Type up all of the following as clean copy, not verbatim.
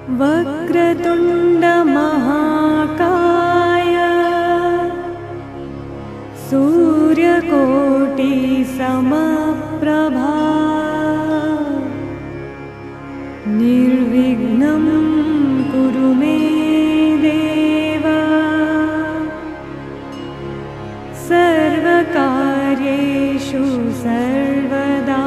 वक्रतुंड महाकाय सूर्यकोटि समप्रभा निर्विघ्नं कुरु मे देव सर्वकार्येषु सर्वदा।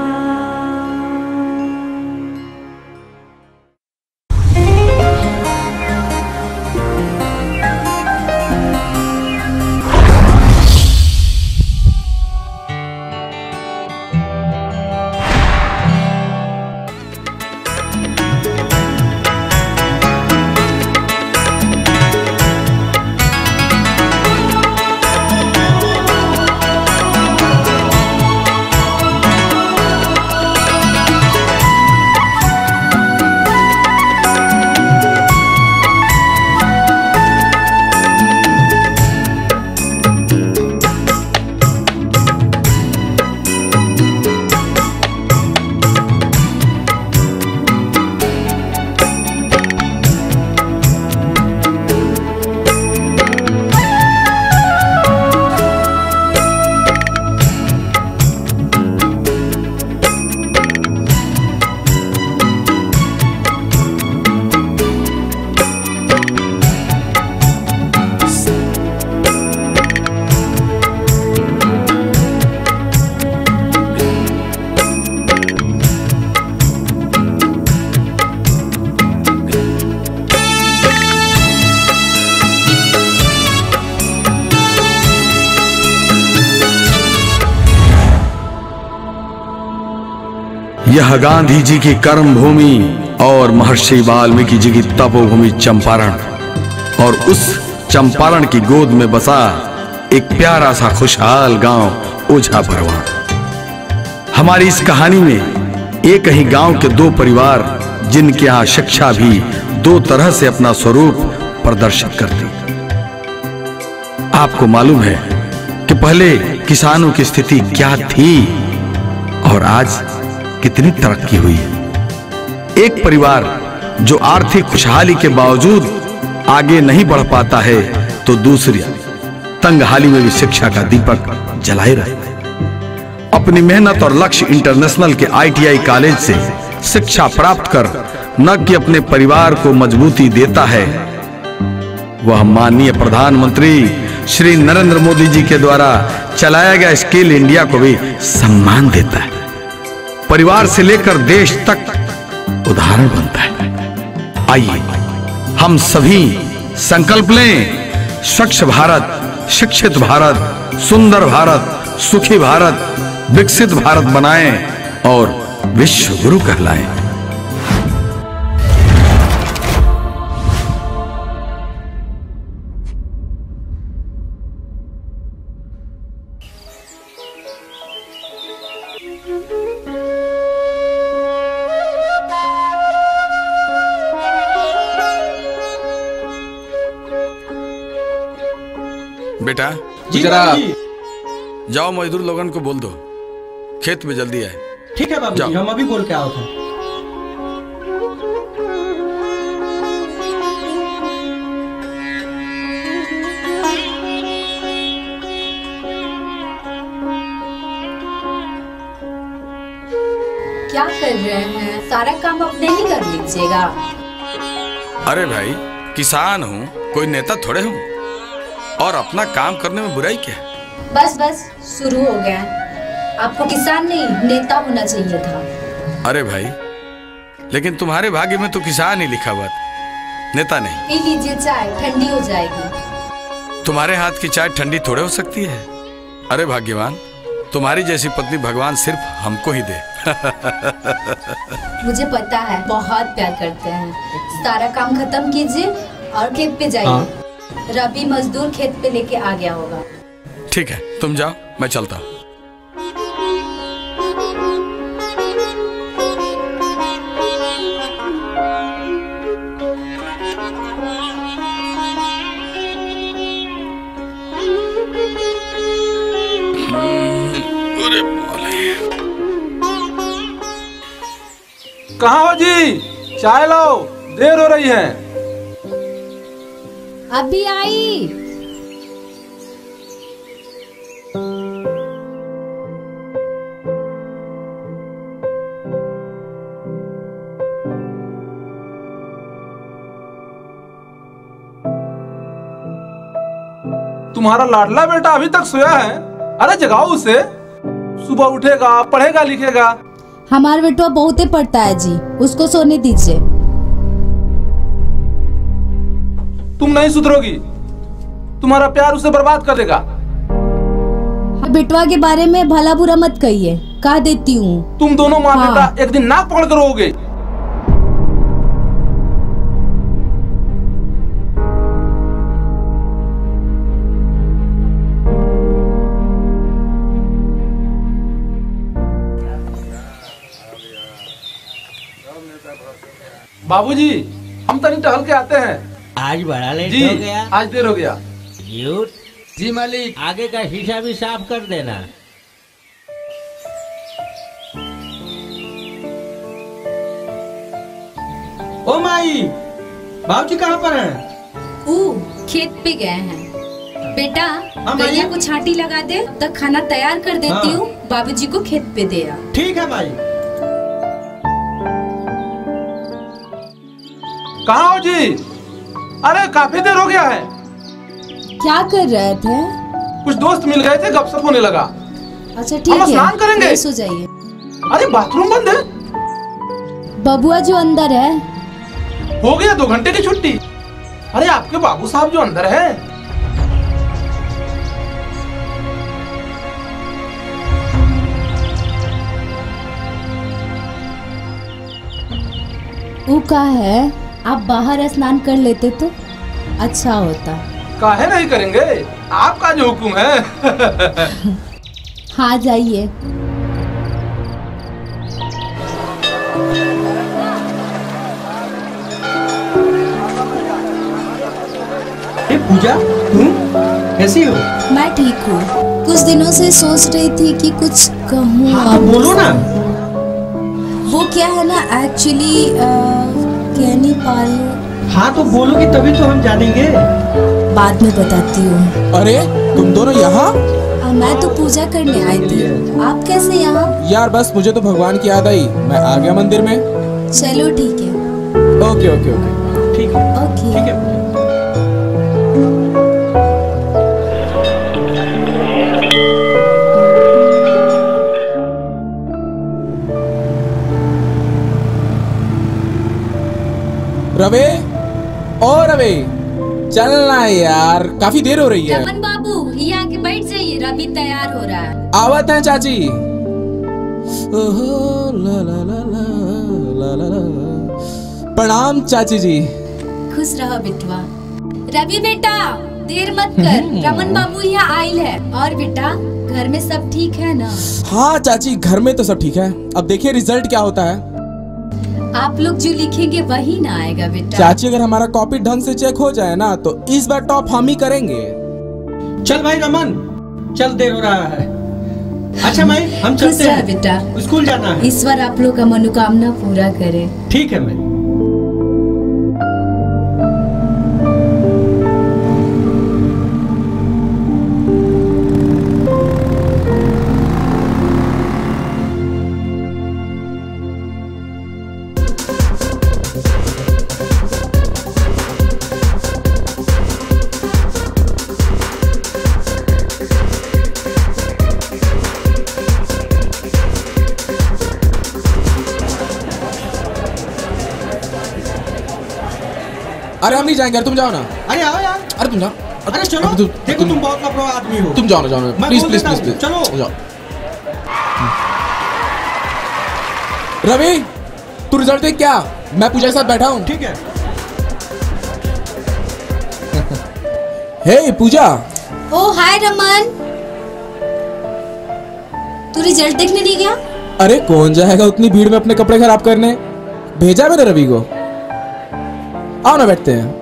यह गांधी जी की कर्म भूमि और महर्षि वाल्मीकि जी की तपोभूमि चंपारण और उस चंपारण की गोद में बसा एक प्यारा सा खुशहाल गांव ओझा परवान। हमारी इस कहानी में एक ही गांव के दो परिवार जिनके यहाँ शिक्षा भी दो तरह से अपना स्वरूप प्रदर्शित करती। आपको मालूम है कि पहले किसानों की स्थिति क्या थी और आज कितनी तरक्की हुई है। एक परिवार जो आर्थिक खुशहाली के बावजूद आगे नहीं बढ़ पाता है तो दूसरी तंगहाली में भी शिक्षा का दीपक जलाए रहे। अपनी मेहनत और लक्ष्य इंटरनेशनल के ITI कॉलेज से शिक्षा प्राप्त कर न कि अपने परिवार को मजबूती देता है, वह माननीय प्रधानमंत्री श्री नरेंद्र मोदी जी के द्वारा चलाया गया स्किल इंडिया को भी सम्मान देता है। परिवार से लेकर देश तक उदाहरण बनता है। आइए हम सभी संकल्प लें, स्वच्छ भारत, शिक्षित भारत, सुंदर भारत, सुखी भारत, विकसित भारत बनाएं और विश्व गुरु कहलाएं। बेटा जरा जाओ मजदूर लोगन को बोल दो खेत में जल्दी आए। ठीक है बाबूजी, हम अभी बोल के आओ थे। क्या कर रहे हैं? सारा काम अपने ही कर लीजिएगा। अरे भाई किसान हूँ, कोई नेता थोड़े हूँ और अपना काम करने में बुराई क्या है? बस बस शुरू हो गया। आपको किसान नहीं नेता होना चाहिए था। अरे भाई लेकिन तुम्हारे भाग्य में तो किसान ही लिखा हुआ था, नेता नहीं। पी लीजिए चाय, ठंडी हो जाएगी। तुम्हारे हाथ की चाय ठंडी थोड़े हो सकती है। अरे भाग्यवान, तुम्हारी जैसी पत्नी भगवान सिर्फ हमको ही दे। मुझे पता है बहुत प्यार करते हैं। सारा काम खत्म कीजिए और खेत पे जाइए। रवि मजदूर खेत पे लेके आ गया होगा। ठीक है तुम जाओ, मैं चलता हूँ। कहाँ हो जी? चाय लो। देर हो रही है। अभी आई। तुम्हारा लाडला बेटा अभी तक सोया है? अरे जगाओ उसे, सुबह उठेगा, पढ़ेगा लिखेगा। हमारा बेटवा बहुते पढ़ता है जी, उसको सोने दीजिए। तुम नहीं सुधरोगी, तुम्हारा प्यार उसे बर्बाद कर देगा। बेटवा के बारे में भला बुरा मत कहिए, कह देती हूँ। तुम दोनों माँ बेटा एक दिन नाक पकड़ कर रोओगे। बाबूजी, हम तनी टहल के आते हैं। आज बड़ा लेट जी, हो गया। आज देर हो गया। जी मालिक, आगे का शीशा भी साफ कर देना। ओ माई, बाबूजी कहाँ पर हैं? खेत पे गए हैं। बेटा हाँ, गैया को छांटी लगा दे, तब खाना तैयार कर देती हाँ। हूँ। बाबूजी को खेत पे दे आ। ठीक है माई। कहाँ हो जी? अरे काफी देर हो गया है। क्या कर रहे थे? कुछ दोस्त मिल गए थे, गपशप होने लगा। अच्छा हम ठीक स्नान है, करेंगे। फ्रेश हो जाइए। अरे बाथरूम बंद है। बबुआ जो अंदर है। हो गया 2 घंटे की छुट्टी। अरे आपके बाबू साहब जो अंदर है। वो का है, आप बाहर स्नान कर लेते तो अच्छा होता। काहे नहीं करेंगे, आपका जो हुक्म है। हाँ जाइए। पूजा, तुम कैसी हो? मैं ठीक हूँ। कुछ दिनों से सोच रही थी कि कुछ कहूँ। हाँ, तो बोलो ना। वो क्या है ना, एक्चुअली कह नहीं पा रही हूँ। हाँ तो बोलोगी तभी तो हम जानेंगे। बाद में बताती हूँ। अरे तुम दोनों यहाँ? मैं तो पूजा करने आई थी, आप कैसे यहाँ? यार बस मुझे तो भगवान की याद आई, मैं आ गया मंदिर में। चलो ठीक है। ओके ओके ओके ठीक है। ओके ठीक है। रवे, ओ रवे, चलना यार, काफी देर हो रही है। रमन बाबू, ये आके बैठ जाइए, रवि तैयार हो रहा है। आवत है चाची। ओहो ला ला ला ला ला ला। प्रणाम चाची जी। खुश रहो बिटवा। रवि बेटा देर मत कर, रमन बाबू यहाँ आयल है। और बेटा घर में सब ठीक है ना? हाँ चाची, घर में तो सब ठीक है। अब देखिए रिजल्ट क्या होता है। आप लोग जो लिखेंगे वही ना आएगा बेटा। चाची अगर हमारा कॉपी ढंग से चेक हो जाए ना तो इस बार टॉप हम ही करेंगे। चल भाई रमन, चल देर हो रहा है। अच्छा भाई हम चलते हैं बेटा, स्कूल जाना है। ईश्वर आप लोग का मनोकामना पूरा करे। ठीक है भाई। अरे हम नहीं जाएंगे यार, तुम जाओ ना। अरे आओ यार। अरे तुम जाओ। अरे चलो, देखो तुम बहुत लापरवाह आदमी हो। तुम जाओ ना, जाओ ना, मैं प्लीज बोल प्लीज देता प्लीज हूँ, चलो जाओ। रवि तू रिजल्ट देख क्या, मैं पूजा के साथ बैठा हूँ। ठीक है। हे पूजा। ओ हाय रमन, तू रिजल्ट देखने नहीं गया? अरे कौन जाएगा उतनी भीड़ में अपने कपड़े खराब करने, भेजा मैंने रवि को। आओ ना बैठते हैं।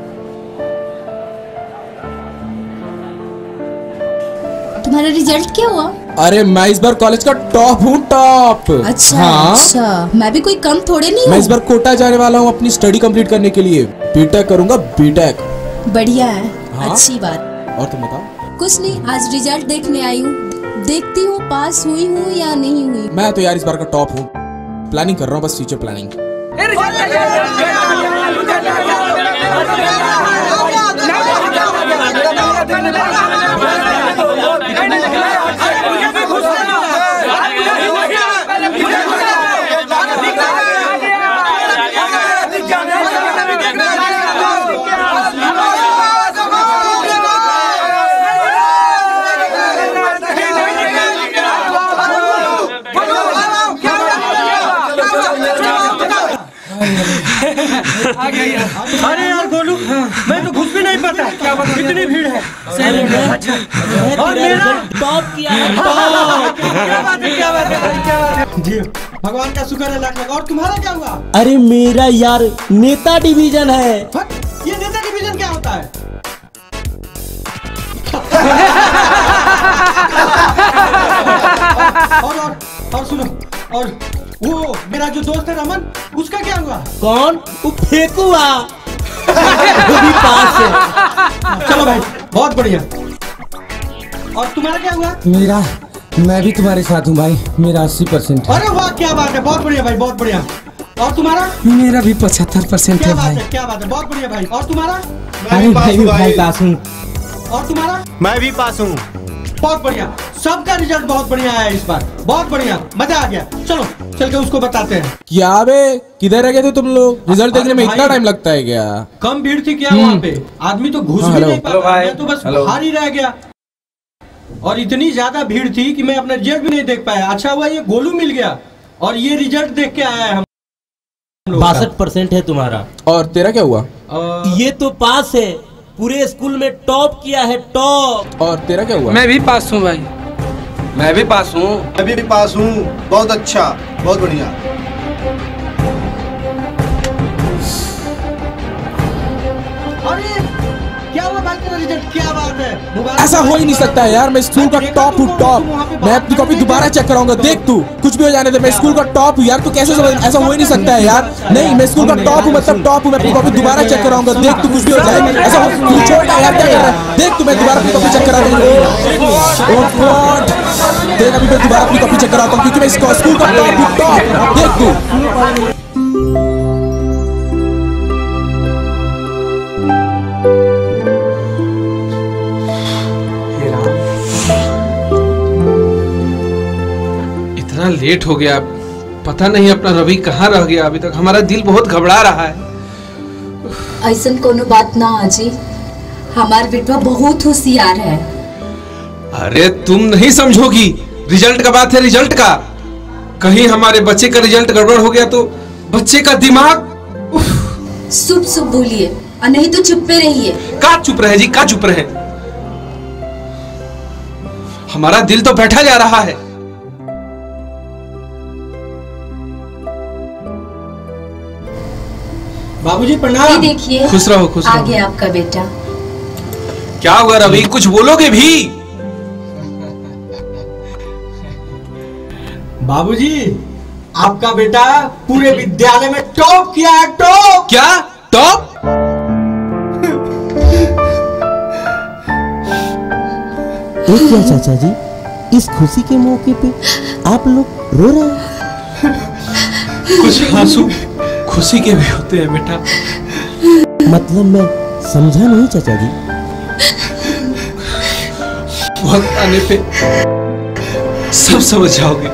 तुम्हारा रिजल्ट क्या हुआ? अरे मैं इस बार कॉलेज का टॉप हूँ, टॉप। अच्छा हाँ? अच्छा, मैं भी कोई कम थोड़े नहीं मैं हूँ। इस बार कोटा जाने वाला हूँ अपनी स्टडी कंप्लीट करने के लिए। बीटेक करूंगा, बीटेक। बढ़िया है। हाँ? अच्छी बात। और तुम बताओ? कुछ नहीं, आज रिजल्ट देखने आई हूँ, देखती हूँ पास हुई हूँ या नहीं हुई। मैं तो यार इस बार का टॉप हूँ। प्लानिंग कर रहा हूँ, बस फ्यूचर प्लानिंग। अरे यार गोलू, मैं तो घुस भी नहीं पाता, क्या बात, कितनी भीड़ है। और मेरा टॉप किया है। क्या बात है, क्या बात है, क्या बात है जी, भगवान का शुक्र है लाख लाख। और तुम्हारा क्या हुआ? अरे मेरा यार नेता डिवीजन है। ये नेता डिवीजन क्या होता है? और सुनो, और वो मेरा जो दोस्त है रमन, उसका क्या हुआ? कौन? वो फेंकुआ। वो भी पास है। चलो भाई, बहुत बढ़िया। और तुम्हारा क्या हुआ? मेरा, मैं भी तुम्हारे साथ हूँ भाई, मेरा 80%। अरे वाह, क्या बात है, बहुत बढ़िया भाई, बहुत बढ़िया। और तुम्हारा? मेरा भी 75% क्या है बात भाई। है, क्या बात है, बहुत बढ़िया भाई। और तुम्हारा? अरे भाई भाई पास हूँ। और तुम्हारा? मैं भी पास हूँ। बहुत बढ़िया, सबका रिजल्ट बहुत बढ़िया आया इस बार, बहुत बढ़िया, मजा आ गया। चलो चल के उसको बताते हैं। क्या बे, किधर रह गए थे तुम लोग? रिजल्ट देखने में इतना टाइम लगता है क्या? कम भीड़ थी क्या वहाँ पे? आदमी तो घुस भी नहीं पाता, मैं तो बस बाहर ही रह गया। और इतनी ज्यादा भीड़ थी कि मैं अपना रिजल्ट भी नहीं देख पाया। अच्छा हुआ ये गोलू मिल गया और ये रिजल्ट देख के आया है हम। 62% है तुम्हारा। और तेरा क्या हुआ? ये तो पास है, पूरे स्कूल में टॉप किया है, टॉप। और तेरा क्या हुआ? मैं भी पास हूँ भाई। मैं भी पास हूँ। मैं भी पास हूँ। बहुत अच्छा, बहुत बढ़िया। अरे क्या हुआ भाई, तेरा रिजल्ट क्या बात है? ऐसा हो ही नहीं सकता है यार, मैं स्कूल का टॉप हूँ, टॉप। मैं अपनी कॉपी दोबारा चेक कराऊंगा, देख तू, कुछ भी हो जाने दे, मैं स्कूल का टॉप हूँ यार। तू कैसे समझ? ऐसा हो ही नहीं सकता है यार। नहीं, मैं स्कूल का टॉप हूँ, मतलब टॉप हूँ। मैं अपनी कॉपी दोबारा चेक कराऊंगा, देख तू, कुछ भी हो जाए। ऐसा तू छोड़ यार, क्या कर रहा है? देख तू, मैं दोबारा अपनी कॉपी चेक करा रहा हूँ। देख अभी मैं दोबारा अपनी कॉपी चेक कराता हूँ, क्योंकि मैं स्कूल का टॉप हूँ, टॉप। देख तू। इतना लेट हो गया, पता नहीं अपना रवि कहाँ रह गया अभी तक। हमारा दिल बहुत घबरा रहा है। ऐसा कोनो बात ना आजी, हमार बेटवा बहुत होशियार है। अरे तुम नहीं समझोगी, रिजल्ट का बात है, रिजल्ट का। कहीं हमारे बच्चे का रिजल्ट गड़बड़ हो गया तो बच्चे का दिमाग। शुभ शुभ बोलिए, और नहीं तो चुप्पे रहिए। का चुप रहे जी, का चुप रहे? हमारा दिल तो बैठा जा रहा है। बाबूजी प्रणाम। ये देखिए, खुश रहो, खुश रहो। आ गया आपका बेटा। क्या हुआ रवि, कुछ बोलोगे भी? बाबूजी, आपका बेटा पूरे विद्यालय में टॉप किया है, टॉप। क्या टॉप? क्या चाचा जी, इस खुशी के मौके पे आप लोग रो रहे हैं? कुछ आंसू खुशी के भी होते हैं बेटा। मतलब मैं समझा नहीं चाचा जी। वक्त आने पे सब समझ जाओगे।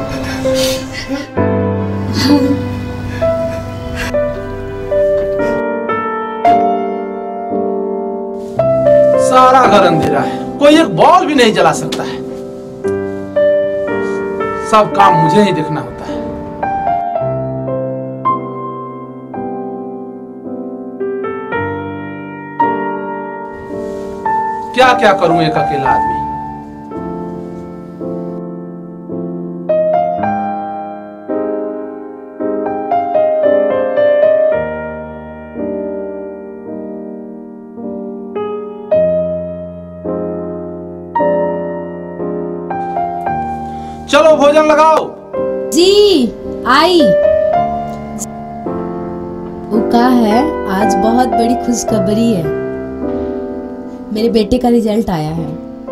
सारा घर अंधेरा है, कोई एक बॉल भी नहीं जला सकता है। सब काम मुझे ही देखना होता है। क्या क्या करूं एक अकेला आदमी। बेलन लगाओ। जी आई। उका है, आज बहुत बड़ी खुशखबरी है। मेरे बेटे का रिजल्ट आया है।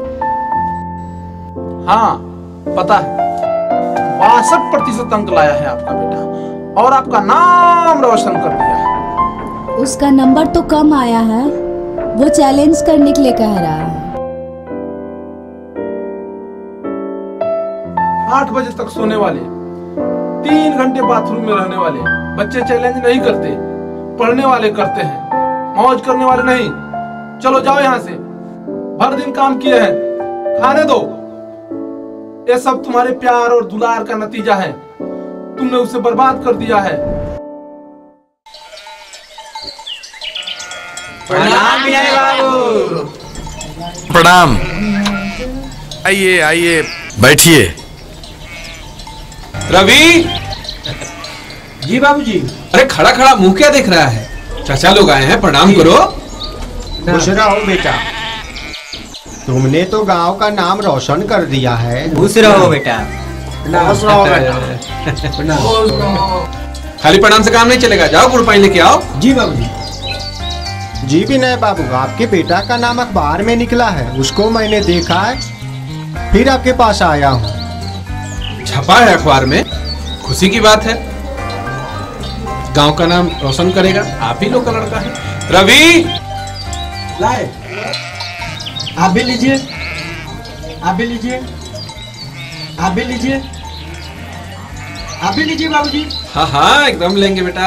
हाँ पता है, 62% अंक लाया है आपका बेटा और आपका नाम रोशन कर दिया है। उसका नंबर तो कम आया है, वो चैलेंज करने के लिए कह रहा है। 8 बजे तक सोने वाले, 3 घंटे बाथरूम में रहने वाले बच्चे चैलेंज नहीं करते, पढ़ने वाले करते हैं, मौज करने वाले नहीं। चलो जाओ यहाँ से, भर दिन काम किए हैं, खाने दो। ये सब तुम्हारे प्यार और दुलार का नतीजा है, तुमने उसे बर्बाद कर दिया है। प्रणाम विनय बाबू। प्रणाम। आइए आइए बैठिए। रवि। जी बाबूजी। अरे खड़ा खड़ा मुंह क्या देख रहा है? चाचा लोग आए हैं, प्रणाम करो। खुश रहो बेटा, तुमने तो गांव का नाम रोशन कर दिया है। खुश रहो बेटा। खुश रहो बेटा। खाली प्रणाम से काम नहीं चलेगा, जाओ गुड़ पानी लेके आओ। जी बाबूजी। जी विनय बाबू, आपके बेटा का नाम अखबार में निकला है, उसको मैंने देखा है, फिर आपके पास आया हूँ। छपा है अखबार में, खुशी की बात है। गांव का नाम रोशन करेगा, आप ही लोग का लड़का है। रवि लाए, आप भी लीजिए, आप भी लीजिए, आप भी लीजिए, आप भी लीजिए बाबूजी। हाँ हाँ एकदम लेंगे बेटा।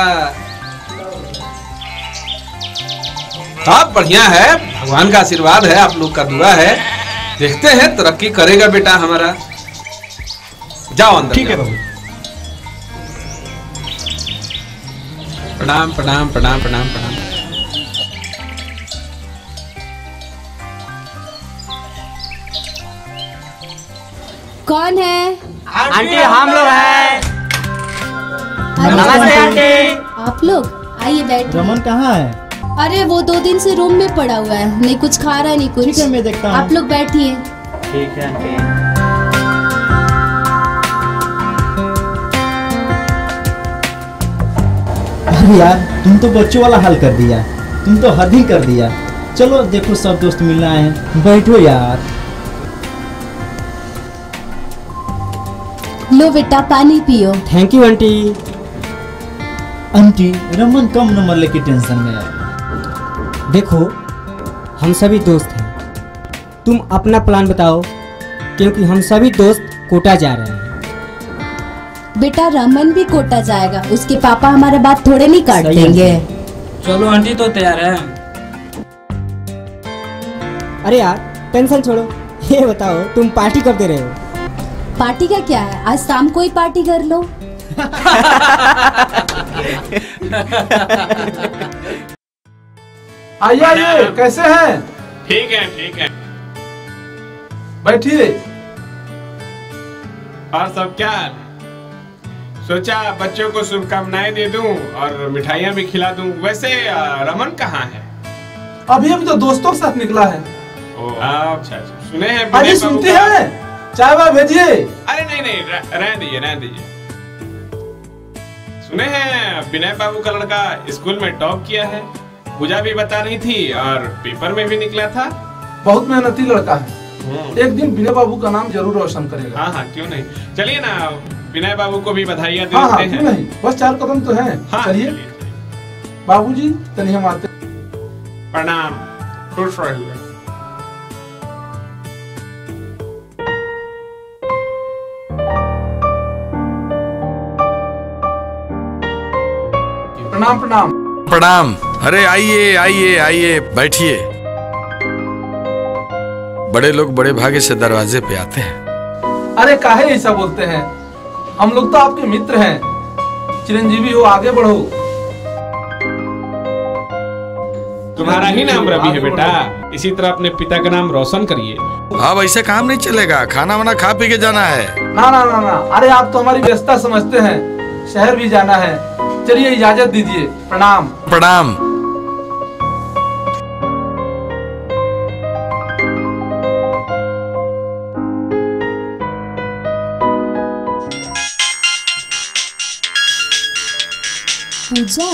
आप बढ़िया है, भगवान का आशीर्वाद है, आप लोग का दुआ है। देखते हैं तरक्की करेगा बेटा हमारा। जाओ अंदर। ठीक है बाबू। प्रणाम प्रणाम प्रणाम प्रणाम प्रणाम। कौन है? आंटी हम लोग हैं। नमस्ते आंटी। आप लोग आइए बैठिए। रमन कहाँ है? अरे वो 2 दिन से रूम में पड़ा हुआ है, नहीं कुछ खा रहा है नहीं कुछ। ठीक है मैं देखता हूँ। आप लोग बैठिए। ठीक है आंटी। अरे यार तुम तो बच्चों वाला हाल कर दिया, तुम तो हद ही कर दिया। चलो देखो सब दोस्त मिलना है, बैठो यार। लो बेटा पानी पियो। Thank you aunty. Aunty Raman कम नंबर लेके टेंशन में है। देखो हम सभी दोस्त हैं, तुम अपना प्लान बताओ, क्योंकि हम सभी दोस्त कोटा जा रहे हैं। बेटा रमन भी कोटा जाएगा, उसके पापा हमारा बात थोड़े नहीं काट देंगे। चलो आंटी तो तैयार है। अरे यार टेंशन छोड़ो, ये बताओ तुम पार्टी कब दे रहे हो? पार्टी का क्या है, आज शाम को ही पार्टी कर लो। आइए आइए, कैसे हैं? ठीक है ठीक है। बैठिए। और सब क्या? सोचा बच्चों को शुभकामनाएं दे दूं और मिठाइयां भी खिला दूं। वैसे रमन कहाँ है? अभी अभी तो दोस्तों के साथ निकला है। अच्छा सुने हैं अरे सुनते हैं, चाय वाय भेजिए। अरे नहीं नहीं रहने दीजिए रहने दीजिए। सुने हैं विनय बाबू का लड़का स्कूल में टॉप किया है, पूजा भी बता रही थी और पेपर में भी निकला था। बहुत मेहनती लड़का है, एक दिन विनय बाबू का नाम जरूर रोशन करेगा। हाँ हाँ क्यों नहीं, चलिए ना विनय बाबू को भी बधाइयाँ देते हाँ हाँ हैं। क्यों नहीं, बस 4 कदम तो हैं। हाँ, चलिए बाबूजी तनी हम आते। प्रणाम, खुश रहिए। प्रणाम प्रणाम प्रणाम। अरे आइए आइए आइए बैठिए। बड़े लोग बड़े भाग्य से दरवाजे पे आते हैं। अरे काहे ऐसा बोलते हैं, हम लोग तो आपके मित्र हैं। चिरंजीवी हो, आगे बढ़ो। तुम्हारा ही नाम रवि है बेटा, इसी तरह अपने पिता का नाम रोशन करिए। अब ऐसे काम नहीं चलेगा, खाना वाना खा पी के जाना है। ना ना ना ना, अरे आप तो हमारी व्यस्तता समझते हैं, शहर भी जाना है। चलिए इजाजत दीजिए, प्रणाम प्रणाम। पूजा।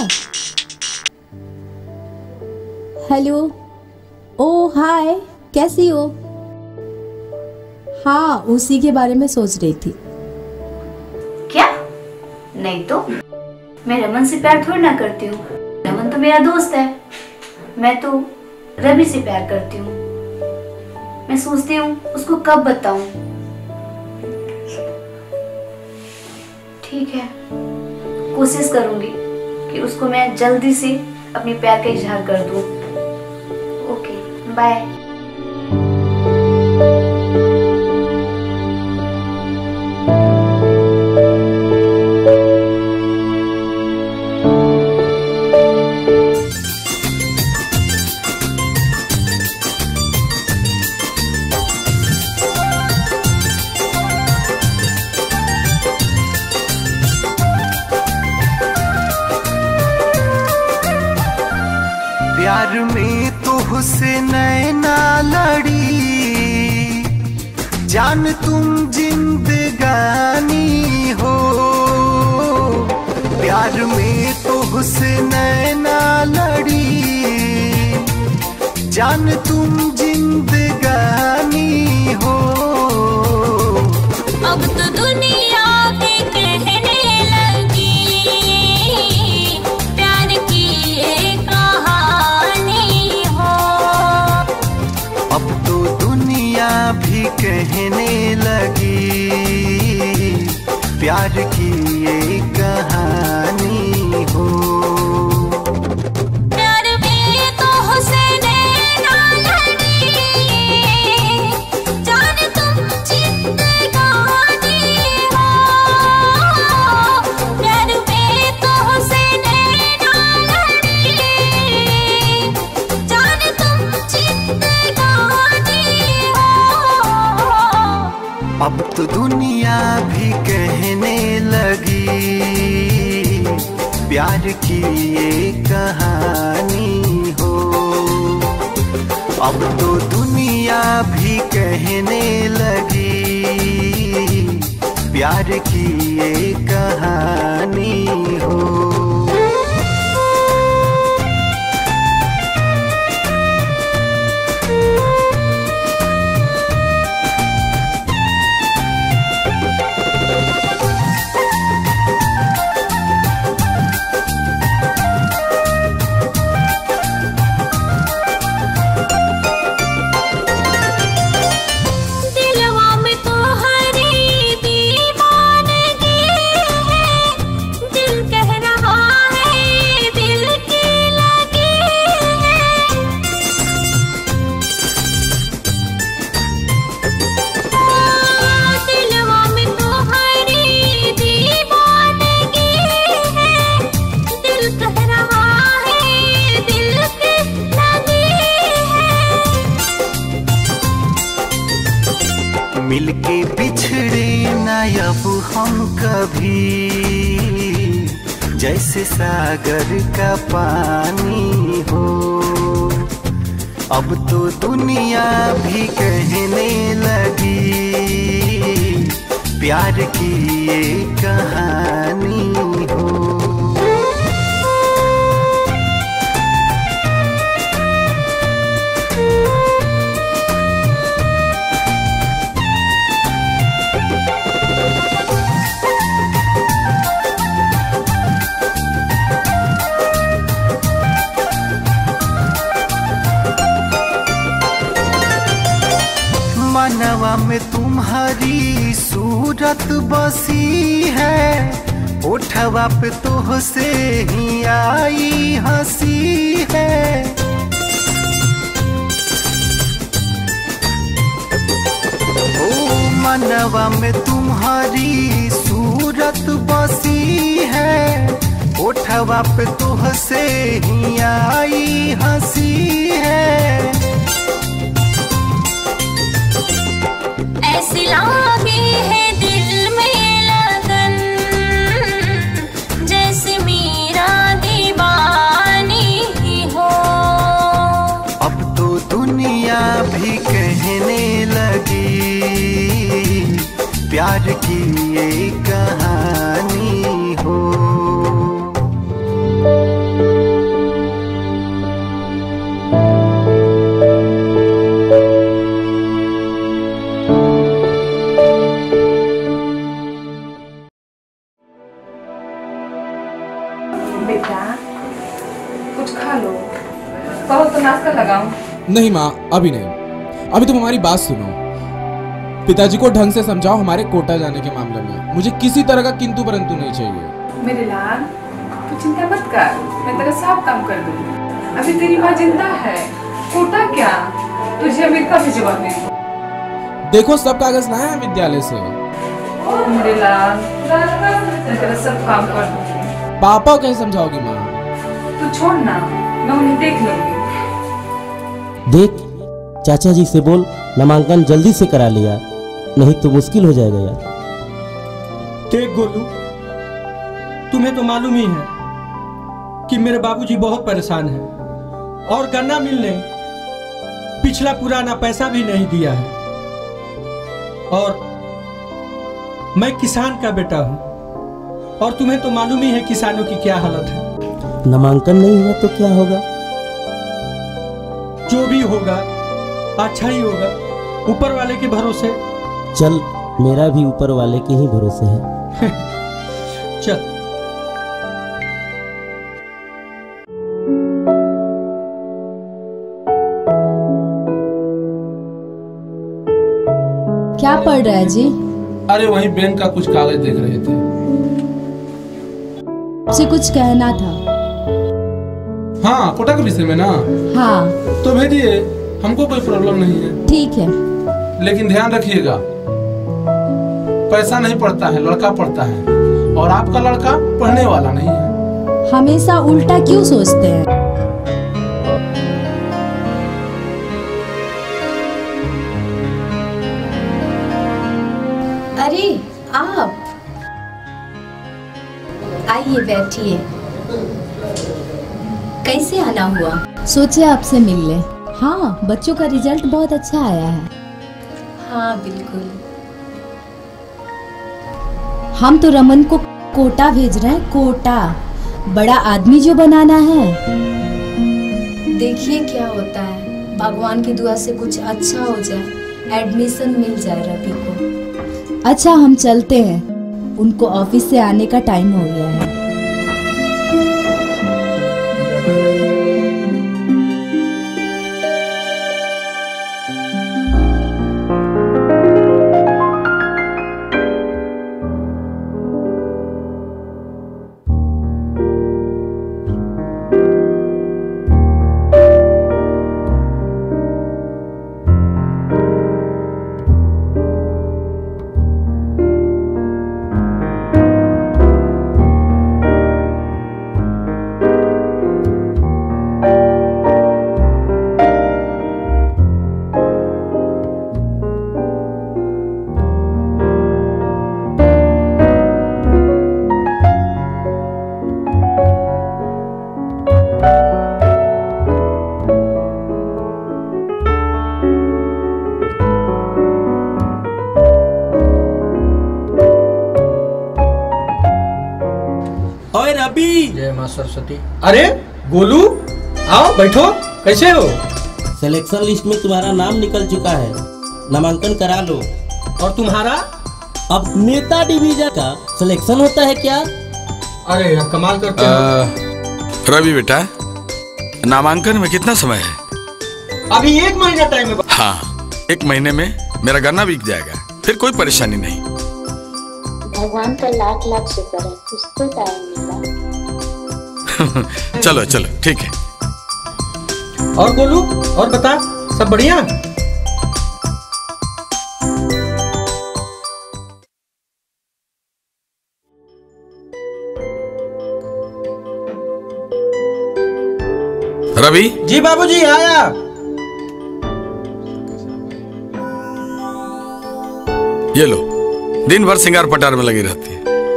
हेलो। ओ हाय, कैसी हो? हाँ, उसी के बारे में सोच रही थी। क्या? नहीं तो मैं रमन से प्यार थोड़ी ना करती हूँ। रमन तो मेरा दोस्त है। मैं तो रवि से प्यार करती हूँ। मैं सोचती हूँ उसको कब बताऊं। ठीक है, कोशिश करूंगी कि उसको मैं जल्दी से अपने प्यार का इजहार कर दूं। Okay, bye. प्यार में तो हुस्न नैना लड़ी, जान तुम जिंदगानी हो। प्यार में तो हुस्न नैना लड़ी, जान तुम जिंदगानी हो। अब तो दुनिया के कहने लगी प्यार की ये कहानी हो। अब तो दुनिया भी कहने लगी प्यार की ये कहानी हो। प्यार में तो हुस्न नैना लड़ी, जान तुम जिंदगानी हो। प्यार में तो हुस्न नैना लड़ी, जान तुम जिंदगानी हो। अब तो दुनिया भी कहने लगी प्यार की ये कहानी हो। अब तो दुनिया भी कहने लगी प्यार की ये कहानी हो। दिलवा में तो हरी दीवानगी है, दिल कह रहा है दिल की लगी है। दिलवा में तो हरी दीवानगी है, दिल कह रहा है दिल की लगी है। मिलके बिछड़े न अब हम कभी, जैसे सागर का पानी हो। अब तो दुनिया भी कहने लगी प्यार की ये कहानी हो। मनवा में तुम्हारी सूरत बसी है, उठवा पे तुझसे ही आई हंसी है। ओ मनवा में तुम्हारी सूरत बसी है, उठवा पे तुझसे ही आई हंसी है। ऐसी लागी है दिल में लगन, जैसे मेरा दीवानी हो। अब तो दुनिया भी कहने लगी प्यार की ये कहानी हो। बेटा कुछ खा लो, कहो तो नाश्ता लगाऊं। नहीं माँ, अभी नहीं। अभी तुम हमारी बात सुनो। पिताजी को ढंग से समझाओ हमारे कोटा जाने के मामले में। मुझे किसी तरह का किंतु परंतु नहीं चाहिए। मेरे लाल तू चिंता मत कर, मैं तेरा सब काम कर दूंगी। अभी तेरी माँ जिंदा है, कोटा क्या, तुझे अमेरिका भिजवा देंगे। देखो सब कागज लाए हैं विद्यालय से। मेरे लाल मैं तेरा सब काम कर दूंगी। पापा को कैसे समझाओगी माँ? तू छोड़ ना, मैं उन्हें देख लूंगी। देख चाचा जी से बोल नामांकन जल्दी से करा लिया, नहीं तो मुश्किल हो जाएगा यार। देख गोलू, तुम्हें तो मालूम ही है कि मेरे बाबूजी बहुत परेशान हैं और गन्ना मिल ने पिछला पुराना पैसा भी नहीं दिया है, और मैं किसान का बेटा हूं, और तुम्हें तो मालूम ही है किसानों की क्या हालत है। नामांकन नहीं हुआ तो क्या होगा? जो भी होगा अच्छा ही होगा, ऊपर वाले के भरोसे। चल, मेरा भी ऊपर वाले के ही भरोसे है। चल। क्या पढ़ रहा है जी? अरे वही बैंक का कुछ कागज देख रहे थे। आपसे कुछ कहना था। हाँ, कोटा के विषय में ना? हाँ। तो भेजिए, हमको कोई प्रॉब्लम नहीं है। ठीक है, लेकिन ध्यान रखिएगा, पैसा नहीं पढ़ता है, लड़का पढ़ता है, और आपका लड़का पढ़ने वाला नहीं है। हमेशा उल्टा क्यों सोचते हैं? अरे आप आइए, बैठिए। कैसे आना हुआ? सोचे आपसे मिल ले। हाँ, बच्चों का रिजल्ट बहुत अच्छा आया है। हाँ बिल्कुल। हम तो रमन को कोटा भेज रहे हैं, कोटा। बड़ा आदमी जो बनाना है। देखिए क्या होता है, भगवान की दुआ से कुछ अच्छा हो जाए, एडमिशन मिल जाए रवि को। अच्छा, हम चलते हैं, उनको ऑफिस से आने का टाइम हो गया है। जय मां सरस्वती। अरे गोलू, आओ बैठो। कैसे हो? सिलेक्शन लिस्ट में तुम्हारा नाम निकल चुका है, नामांकन करा लो। और तुम्हारा? अब नेता डिवीजन का सिलेक्शन होता है क्या? अरे यार, कमाल करते हो। रवि बेटा, नामांकन में कितना समय है? अभी 1 महीना टाइम है। हाँ, 1 महीने में मेरा गन्ना बिक जाएगा, फिर कोई परेशानी नहीं। भगवान का लाख लाख शुक्र है, कुछ तो टाइम मिला। चलो चलो, ठीक है। और गोलू, और बता, सब बढ़िया? रवि जी बाबूजी, आया। ये लो, दिन भर सिंगार पटार में लगी रहती है।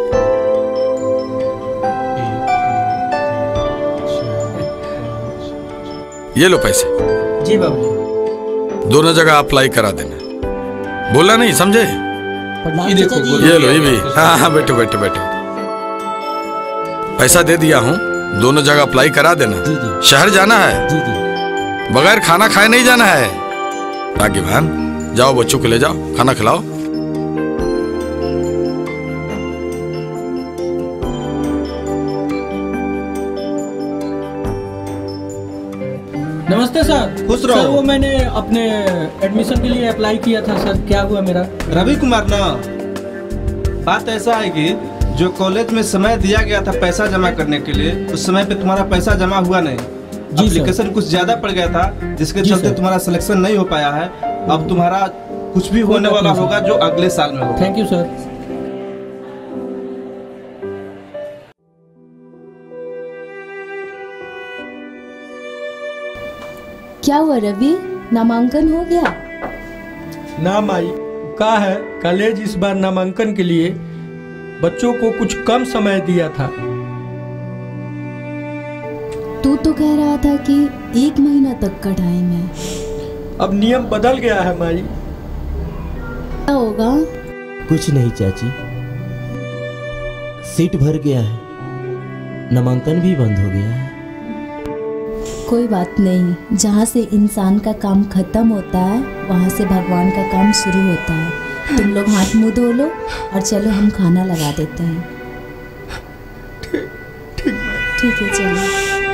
ये लो पैसे। जी बाबूजी। दोनों जगह अप्लाई करा देना, बोला नहीं, समझे? ये देखो, ये लो, ये भी। हाँ हाँ, बैठो बैठो बैठो। पैसा दे दिया हूँ, दोनों जगह अप्लाई करा देना। शहर जाना है, बगैर खाना खाए नहीं जाना है। रागिवान, जाओ बच्चों को ले जाओ, खाना खिलाओ। नमस्ते सर। खुश रहो। सर वो मैंने अपने एडमिशन के लिए अप्लाई किया था सर, क्या हुआ मेरा? रवि कुमार ना, बात ऐसा है कि जो कॉलेज में समय दिया गया था पैसा जमा करने के लिए, उस समय पे तुम्हारा पैसा जमा हुआ नहीं। एप्लीकेशन कुछ ज्यादा पड़ गया था, जिसके चलते तुम्हारा सिलेक्शन नहीं हो पाया है। अब तुम्हारा कुछ भी होने वाला होगा जो अगले साल में होगा। Thank you sir. क्या हुआ रवि, नामांकन हो गया? ना माई, कहा है कॉलेज इस बार नामांकन के लिए बच्चों को कुछ कम समय दिया था। तू तो कह रहा था कि 1 महीना तक का टाइम है। अब नियम बदल गया है माई। क्या होगा? कुछ नहीं चाची, सीट भर गया है, नामांकन भी बंद हो गया है। कोई बात नहीं, जहाँ से इंसान का काम खत्म होता है वहाँ से भगवान का काम शुरू होता है। तुम लोग हाथ मुंह धो लो और चलो हम खाना लगा देते हैं। ठीक है चलो।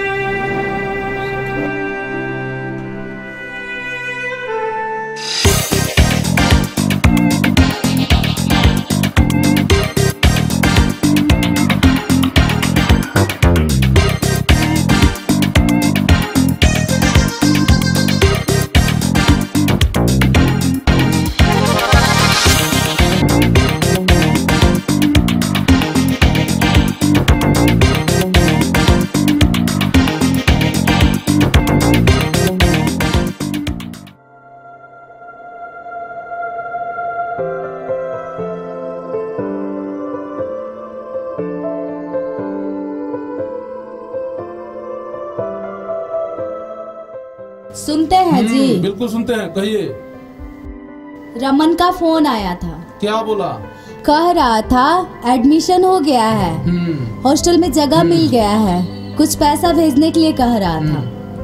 सुनते हैं जी? बिल्कुल सुनते हैं, कहिए। रमन का फोन आया था। क्या बोला? कह रहा था एडमिशन हो गया है, हॉस्टल में जगह मिल गया है, कुछ पैसा भेजने के लिए कह रहा था।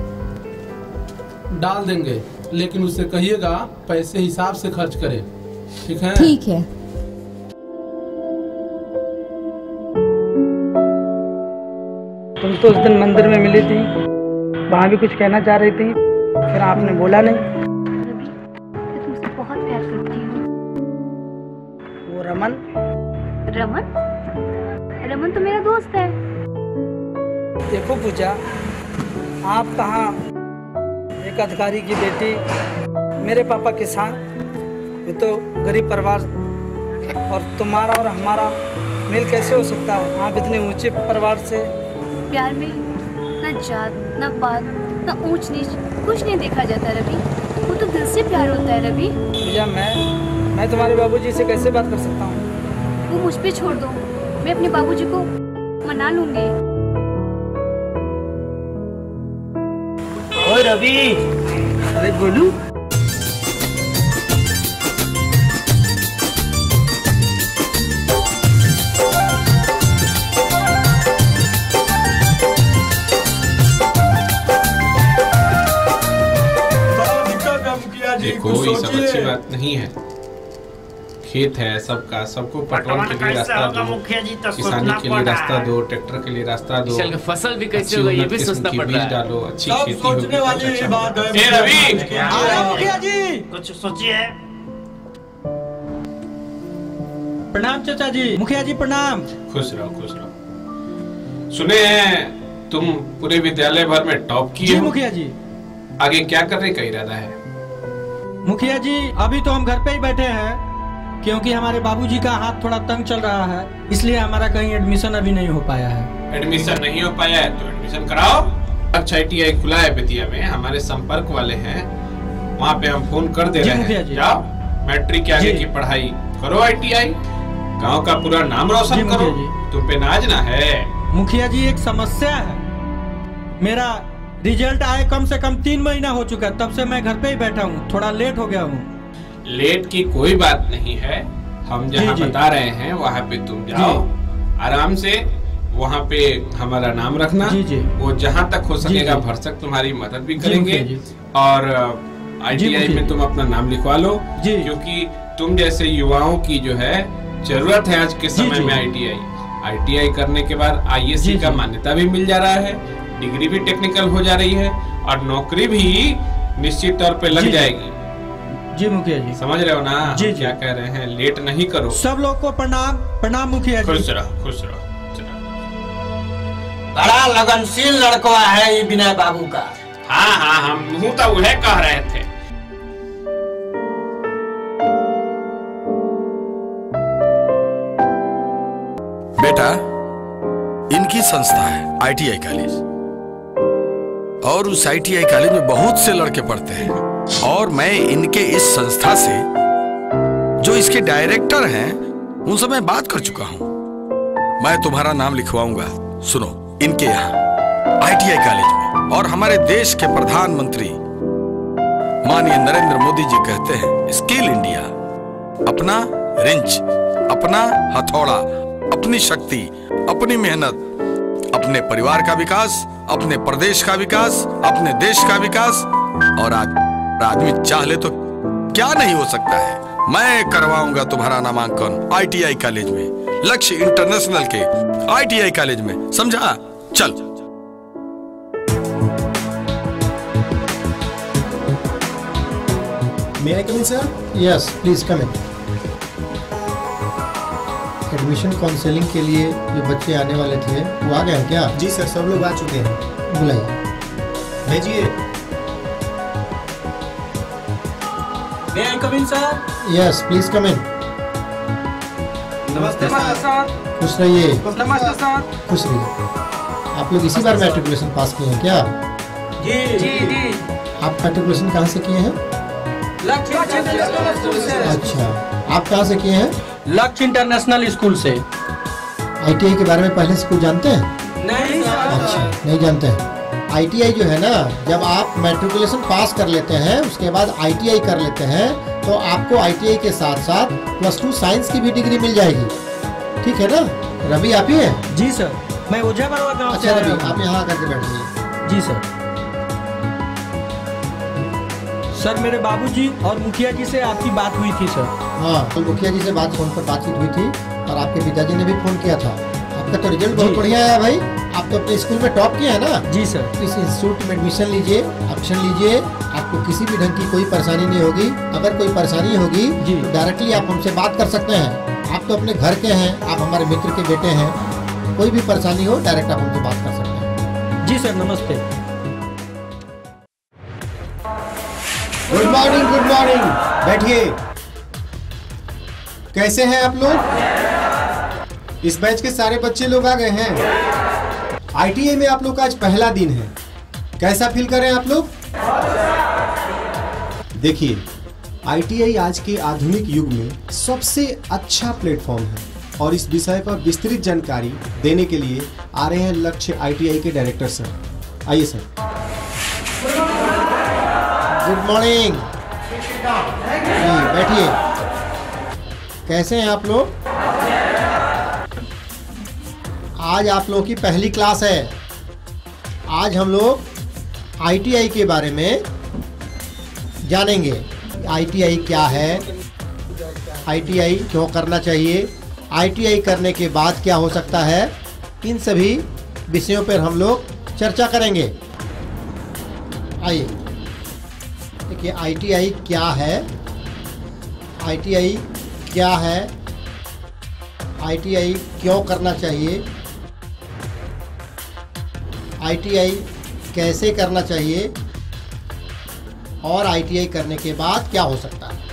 डाल देंगे, लेकिन उससे कहिएगा पैसे हिसाब से खर्च करे, ठीक है? ठीक है। तुम तो उस दिन मंदिर में मिली थी, वहाँ भी कुछ कहना चाह रही थी, फिर आपने बोला नहीं। मैं तुमसे बहुत प्यार करती हूँ। वो रमन? रमन? रमन तो मेरा दोस्त है। देखो पूजा, आप कहाँ एक अधिकारी की बेटी, मेरे पापा किसान, ये तो गरीब परिवार, और तुम्हारा और हमारा मेल कैसे हो सकता है? आप इतने ऊंचे परिवार से। प्यार में ना जात ना पात ना ऊंच नीच कुछ नहीं देखा जाता रवि, वो तो दिल से प्यार होता है रवि। पूजा, मैं तुम्हारे बाबूजी से कैसे बात कर सकता हूँ? वो मुझ पे छोड़ दो, मैं अपने बाबूजी को मना लूंगी। ओए रवि, अरे बोलू। देखो ये सब अच्छी बात नहीं है। खेत है सबका, सबको पटवन के लिए रास्ता दो, किसानी के लिए रास्ता दो, ट्रैक्टर के लिए रास्ता दो, फसल भी कैसे होगा ये भी सोचना पड़ रहा है। डालो, अच्छी खेती सोचने वाली होगी। बात है। ए रवि, मुखिया जी कुछ सोचिए। प्रणाम चाचा जी। मुखिया जी प्रणाम। खुश रहो, खुश रहो। सुने हैं तुम पूरे विद्यालय भर में टॉप किए जी हो। मुखिया जी। आगे क्या करने का इरादा है? मुखिया जी अभी तो हम घर पे ही बैठे हैं, क्योंकि हमारे बाबूजी का हाथ थोड़ा तंग चल रहा है, इसलिए हमारा कहीं एडमिशन अभी नहीं हो पाया है। एडमिशन नहीं हो पाया है तो एडमिशन कराओ। अच्छा ITI खुला है बेतिया में, हमारे संपर्क वाले हैं, वहाँ पे हम फोन कर दे रहे हैं। जाओ मैट्रिक के आगे की पढ़ाई करो, ITI, गांव का पूरा नाम रोशन करो, तुम पे नाज ना है। मुखिया जी एक समस्या है, मेरा रिजल्ट आए कम से कम 3 महीना हो चुका, तब से मैं घर पे ही बैठा हूँ, थोड़ा लेट हो गया हूँ। लेट की कोई बात नहीं है, हम जहाँ बता रहे हैं वहाँ पे तुम जाओ आराम से, वहाँ पे हमारा नाम रखना, वो जहाँ तक हो सकेगा भरसक तुम्हारी मदद भी करेंगे, और ITI में तुम अपना नाम लिखवा लो, क्योंकि तुम जैसे युवाओं की जो है जरूरत है आज के समय में। ITI करने के बाद ISC का मान्यता भी मिल जा रहा है, डिग्री भी टेक्निकल हो जा रही है, और नौकरी भी निश्चित तौर पे लग जाएगी। जी मुखिया जी। समझ रहे हो ना जी क्या कह रहे हैं? लेट नहीं करो। सब लोग को प्रणाम। प्रणाम मुखिया जी। खुश रहो खुश रहो। बड़ा लगनशील लड़का है ये विनय बाबू का। हाँ हाँ हम तो वह कह रहे थे। बेटा, इनकी संस्था है ITI कॉलेज, और उस ITI कॉलेज में बहुत से लड़के पढ़ते हैं। और मैं इनके इस संस्था से जो इसके डायरेक्टर हैं उनसे मैं बात कर चुका हूं। मैं तुम्हारा नाम लिखवाऊंगा। सुनो, इनके यहाँ ITI कॉलेज में, और हमारे देश के प्रधानमंत्री माननीय नरेंद्र मोदी जी कहते हैं स्किल इंडिया, अपना रिंच, अपना हथौड़ा, अपनी शक्ति, अपनी मेहनत, अपने परिवार का विकास, अपने प्रदेश का विकास, अपने देश का विकास। और आदमी चाहे तो क्या नहीं हो सकता है। मैं करवाऊंगा तुम्हारा नामांकन ITI कॉलेज में, लक्ष्य इंटरनेशनल के ITI कॉलेज में, समझा? चल। May I come in, sir? Yes, please come in. Admission counselling के लिए जो बच्चे आने वाले थे वो आ गए हैं क्या? जी सर, सब लोग आ चुके हैं। बुलाइए, भेजिए। May I come in, sir? Yes, please come in. नमस्ते सर। खुश रहिए। नमस्ते सर। खुश रहिए। आप लोग इसी बार मैट्रिकुलेशन पास किए हैं क्या? जी जी जी। आप मैट्रिकुलेशन कहाँ से किए हैं? अच्छा, आप कहाँ से किए हैं? लक्ष्य इंटरनेशनल स्कूल से। ITI के बारे में पहले से कुछ जानते हैं? नहीं सर। अच्छा, नहीं जानते हैं। ITI जो है ना, जब आप मैट्रिकुलेशन पास कर लेते हैं उसके बाद ITI कर लेते हैं तो आपको ITI के साथ साथ +2 साइंस की भी डिग्री मिल जाएगी। ठीक है ना? रवि आप ही हैं? जी सर, मैं ओझा बरवा गाँव से। अच्छा रवि, आप यहाँ आकर के बैठिए। जी सर। सर मेरे बाबूजी और मुखिया जी से आपकी बात हुई थी सर। हाँ, तो मुखिया जी से फोन पर बातचीत हुई थी और आपके पिताजी ने भी फोन किया था। आपका तो रिजल्ट बहुत बढ़िया आया भाई। आप तो अपने स्कूल में टॉप किए हैं ना? जी सर। इस इंस्टीट्यूट में एडमिशन लीजिए, ऑप्शन लीजिए, आपको किसी भी ढंग की कोई परेशानी नहीं होगी। अगर कोई परेशानी होगी तो डायरेक्टली आप हमसे बात कर सकते हैं। आप तो अपने घर के हैं, आप हमारे मित्र के बेटे हैं। कोई भी परेशानी हो डायरेक्ट आप हमसे बात कर सकते हैं। जी सर, नमस्ते। Good morning, good morning. बैठिए। कैसे हैं आप लोग? इस बैच के सारे बच्चे लोग आ गए हैं। ITI में आप लोग का आज पहला दिन है। कैसा फील कर रहे हैं आप लोग? देखिए, ITI आज के आधुनिक युग में सबसे अच्छा प्लेटफॉर्म है और इस विषय पर विस्तृत जानकारी देने के लिए आ रहे हैं लक्ष्य ITI के डायरेक्टर सर। आइए सर। Good morning. बैठिए। कैसे हैं आप लोग? आज आप लोगों की पहली क्लास है। आज हम लोग ITI के बारे में जानेंगे। ITI क्या है, ITI क्यों करना चाहिए, ITI करने के बाद क्या हो सकता है, इन सभी विषयों पर हम लोग चर्चा करेंगे। आइए देखिए, ITI क्या है, ITI क्या है, ITI क्यों करना चाहिए, ITI कैसे करना चाहिए और ITI करने के बाद क्या हो सकता है।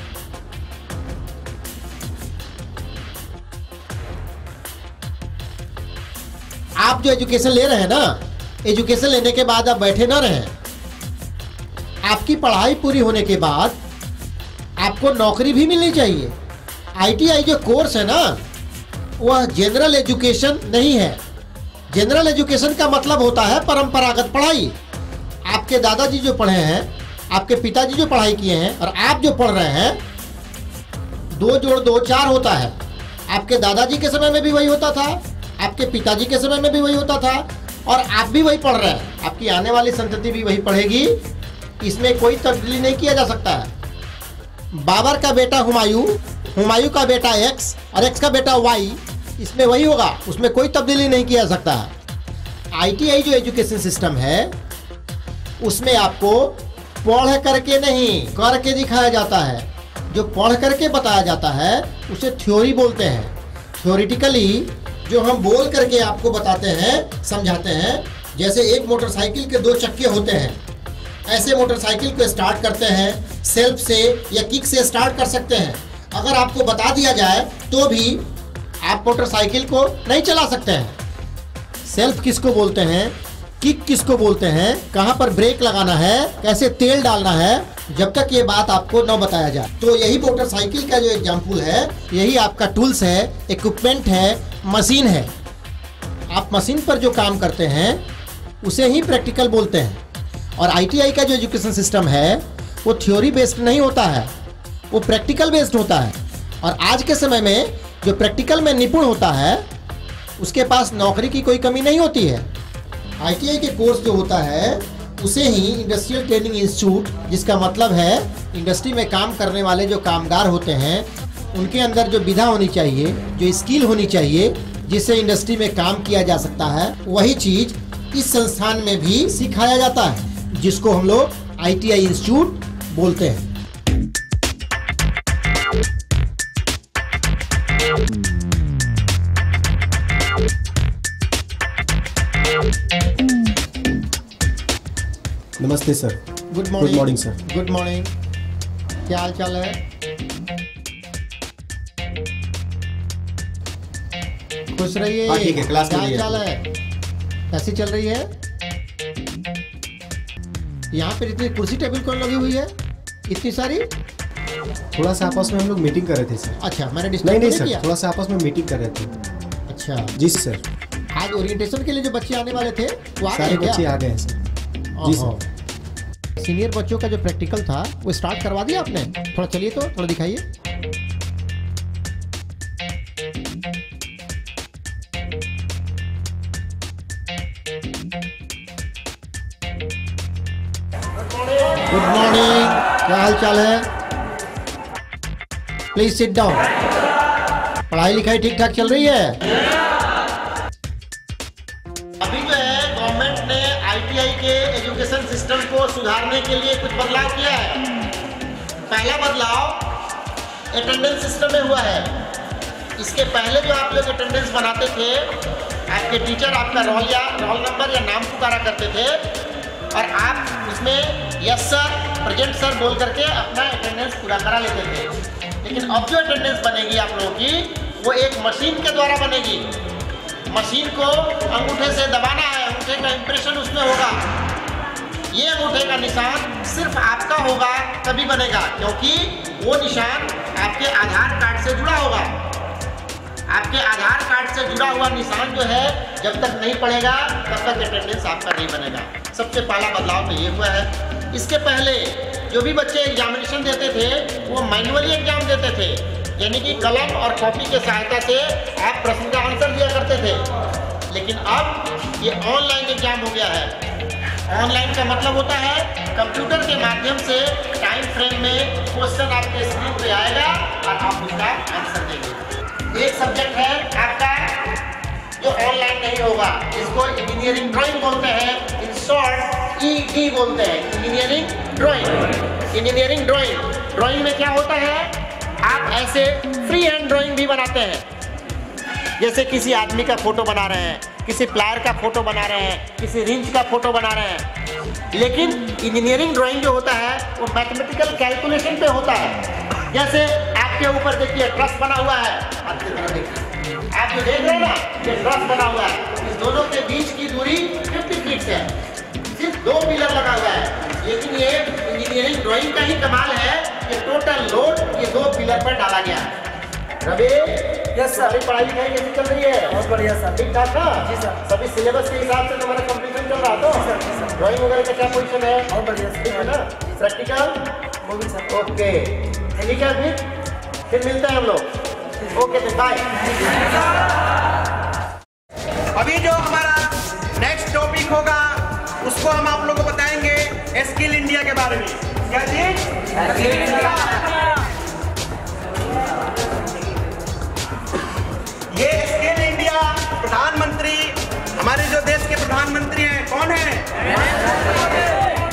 आप जो एजुकेशन ले रहे हैं ना, एजुकेशन लेने के बाद आप बैठे ना रहें। आपकी पढ़ाई पूरी होने के बाद आपको नौकरी भी मिलनी चाहिए। ITI जो कोर्स है ना, वह जनरल एजुकेशन नहीं है। जनरल एजुकेशन का मतलब होता है परंपरागत पढ़ाई। आपके दादाजी जो पढ़े हैं, आपके पिताजी जो पढ़ाई किए हैं और आप जो पढ़ रहे हैं, 2 जोड़ 2 4 होता है। आपके दादाजी के समय में भी वही होता था, आपके पिताजी के समय में भी वही होता था और आप भी वही पढ़ रहे हैं। आपकी आने वाली संतति भी वही पढ़ेगी। इसमें कोई तब्दीली नहीं किया जा सकता है। बाबर का बेटा हुमायूं, हुमायूं का बेटा X और X का बेटा Y, इसमें वही होगा, उसमें कोई तब्दीली नहीं किया जा सकता है। ITI जो एजुकेशन सिस्टम है, उसमें आपको पढ़ करके नहीं करके दिखाया जाता है। जो पढ़ करके बताया जाता है उसे थ्योरी बोलते हैं। थ्योरिटिकली जो हम बोल करके आपको बताते हैं, समझाते हैं, जैसे एक मोटरसाइकिल के 2 चक्के होते हैं, ऐसे मोटरसाइकिल को स्टार्ट करते हैं सेल्फ से या किक से स्टार्ट कर सकते हैं। अगर आपको बता दिया जाए तो भी आप मोटरसाइकिल को नहीं चला सकते हैं। सेल्फ किसको बोलते हैं, किक किसको बोलते हैं, कहाँ पर ब्रेक लगाना है, कैसे तेल डालना है, जब तक ये बात आपको न बताया जाए। तो यही मोटरसाइकिल का जो एग्जाम्पल है, यही आपका टूल्स है, इक्विपमेंट है, मशीन है। आप मशीन पर जो काम करते हैं उसे ही प्रैक्टिकल बोलते हैं। और ITI का जो एजुकेशन सिस्टम है वो थ्योरी बेस्ड नहीं होता है, वो प्रैक्टिकल बेस्ड होता है। और आज के समय में जो प्रैक्टिकल में निपुण होता है उसके पास नौकरी की कोई कमी नहीं होती है। ITI के कोर्स जो होता है उसे ही इंडस्ट्रियल ट्रेनिंग इंस्टीट्यूट, जिसका मतलब है इंडस्ट्री में काम करने वाले जो कामगार होते हैं उनके अंदर जो विधा होनी चाहिए, जो स्किल होनी चाहिए जिससे इंडस्ट्री में काम किया जा सकता है, वही चीज़ इस संस्थान में भी सिखाया जाता है, जिसको हम लोग ITI इंस्टीट्यूट बोलते हैं। नमस्ते sir. Good morning sir. Good morning. क्या हाल चाल है? खुश रहिए। हाँ, ठीक है, क्लास क्या में हाल चाल है? कैसी चल रही है? यहाँ पे इतनी कुर्सी टेबल कौन लगी हुई है इतनी सारी? थोड़ा सा आपस में हम लोग मीटिंग कर रहे थे सर। अच्छा, मैंने डिस्टर्ब नहीं किया? सर, थोड़ा सा आपस में मीटिंग कर रहे थे। अच्छा जी सर। आज ओरिएंटेशन के लिए जो बच्चे आने वाले थे वो आ गए सारे क्या? बच्चे आ गए हैं सर। जी सर। सीनियर बच्चों का जो प्रैक्टिकल था वो स्टार्ट करवा दिया आपने? थोड़ा चलिए तो थोड़ा दिखाइए। Good morning. क्या हाल चाल है? Please sit down. पढ़ाई लिखाई ठीक ठाक चल रही है? अभी जो है गवर्नमेंट ने ITI के एजुकेशन सिस्टम को सुधारने के लिए कुछ बदलाव किया है। पहला बदलाव अटेंडेंस सिस्टम में हुआ है। इसके पहले जो आप लोग अटेंडेंस बनाते थे, आपके टीचर आपका रोल नंबर या नाम पुकारा करते थे और आप उसमें यस सर, प्रेजेंट सर बोल करके अपना अटेंडेंस पूरा करा लेते थे। लेकिन अब जो अटेंडेंस बनेगी आप लोगों की वो एक मशीन के द्वारा बनेगी। मशीन को अंगूठे से दबाना है, अंगूठे का इंप्रेशन उसमें होगा। ये अंगूठे का निशान सिर्फ आपका होगा तभी बनेगा, क्योंकि वो निशान आपके आधार कार्ड से जुड़ा होगा। आपके आधार कार्ड से जुड़ा हुआ निशान जो है जब तक नहीं पड़ेगा तब तक अटेंडेंस आपका नहीं बनेगा। सबसे पहला बदलाव तो ये हुआ है। इसके पहले जो भी बच्चे एग्जामिनेशन देते थे वो मैनुअली एग्जाम देते थे, यानी कि कलम और कॉपी के सहायता से आप प्रश्न का आंसर दिया करते थे। लेकिन अब ये ऑनलाइन एग्जाम हो गया है। ऑनलाइन का मतलब होता है कंप्यूटर के माध्यम से टाइम फ्रेम में क्वेश्चन आपके स्क्रीन पे आएगा और आप उसका आंसर देंगे। एक सब्जेक्ट है आपका जो ऑनलाइन नहीं होगा, जिसको इंजीनियरिंग ड्राइंग बोलते हैं, इन शॉर्ट ED बोलते हैं, इंजीनियरिंग ड्राइंग। इंजीनियरिंग ड्राइंग में क्या होता है, आप ऐसे फ्री हैंड ड्राइंग भी बनाते हैं, जैसे किसी आदमी का फोटो बना रहे हैं, किसी प्लायर का फोटो बना रहे हैं, किसी रिंच का फोटो बना रहे हैं। लेकिन इंजीनियरिंग ड्राइंग जो होता है वो मैथमेटिकल कैलकुलेशन पे होता है। जैसे आपके ऊपर देखिए ट्रस बना हुआ है, आपकी तरफ देखिए, आप जो देख रहे हैं ना ये ट्रस बना हुआ है, इस दोनों के बीच की दूरी 50 फीट है, सिर्फ 2 पिलर लगा हुआ है। लेकिन ये इंजीनियरिंग ड्राइंग का ही कमाल है कि टोटल लोड ये 2 पिलर पर डाला गया है। रवि, यस सर, पढ़ाई लिखाई कैसी चल रही है? बहुत बढ़िया सर। ठीक ठाक ना? जी सर। सभी सिलेबस के हिसाब से तुम्हारा कंप्लीशन चल रहा तो? ड्राइंग वगैरह का क्या पोजीशन है? बहुत बढ़िया सर। ठीक है ना? प्रैक्टिकल? वो भी सर। ओके, ठीक है, फिर मिलते हैं हम लोग। ओके तो बाय। अभी जो हमारा नेक्स्ट टॉपिक होगा उसको हम आप लोगों को बताएंगे स्किल इंडिया के बारे में। क्या चीज? ये स्किल इंडिया प्रधानमंत्री, हमारे जो देश के प्रधानमंत्री हैं कौन है?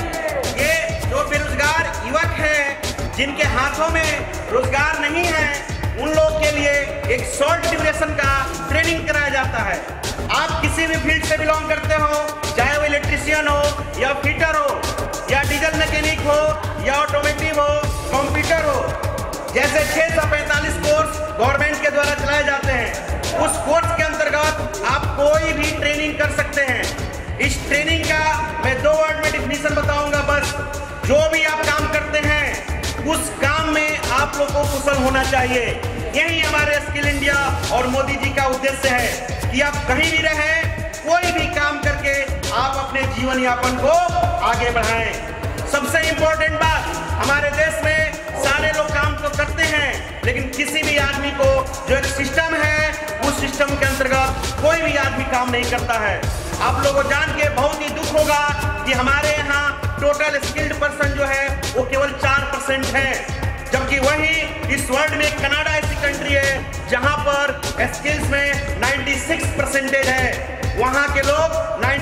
जिनके हाथों में रोजगार नहीं है, उन लोगों के लिए एक शॉर्ट ड्यूरेशन का ट्रेनिंग कराया जाता है। आप किसी भी फील्ड से बिलोंग करते हो, चाहे वो इलेक्ट्रिशियन हो या फिटर हो या डीजल मैकेनिक हो या ऑटोमेटिव हो, कंप्यूटर हो, जैसे 645 कोर्स गवर्नमेंट के द्वारा चलाए जाते हैं। उस कोर्स के अंतर्गत आप कोई भी ट्रेनिंग कर सकते हैं। इस ट्रेनिंग का मैं 2 वर्ड में डिफिनीशन बताऊंगा बस। जो भी आप काम करते हैं उस काम में आप लोग को कुशल होना चाहिए। यही हमारे स्किल इंडिया और मोदी जी का उद्देश्य है कि आप कहीं भी रहें, कोई भी काम करके आप अपने जीवन यापन को आगे बढ़ाएं। सबसे इम्पोर्टेंट बात, हमारे देश में सारे लोग काम तो करते हैं, लेकिन किसी भी आदमी को जो एक सिस्टम है, उस सिस्टम के अंतर्गत कोई भी आदमी काम नहीं करता है। आप लोगों को जान के बहुत ही दुख होगा कि हमारे यहाँ टोटल स्किल्ड पर्सन जो है वो केवल 4% है, जबकि वही इस वर्ल्ड में कनाडा ऐसी कंट्री है जहां पर स्किल्स में 96% है। वहां के लोग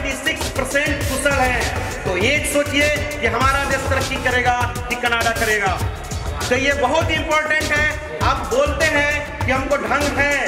96% कुशल हैं। तो ये सोचिए कि हमारा देश तरक्की करेगा कि कनाडा करेगा। तो ये बहुत इंपॉर्टेंट है। आप बोलते हैं कि हमको ढंग है,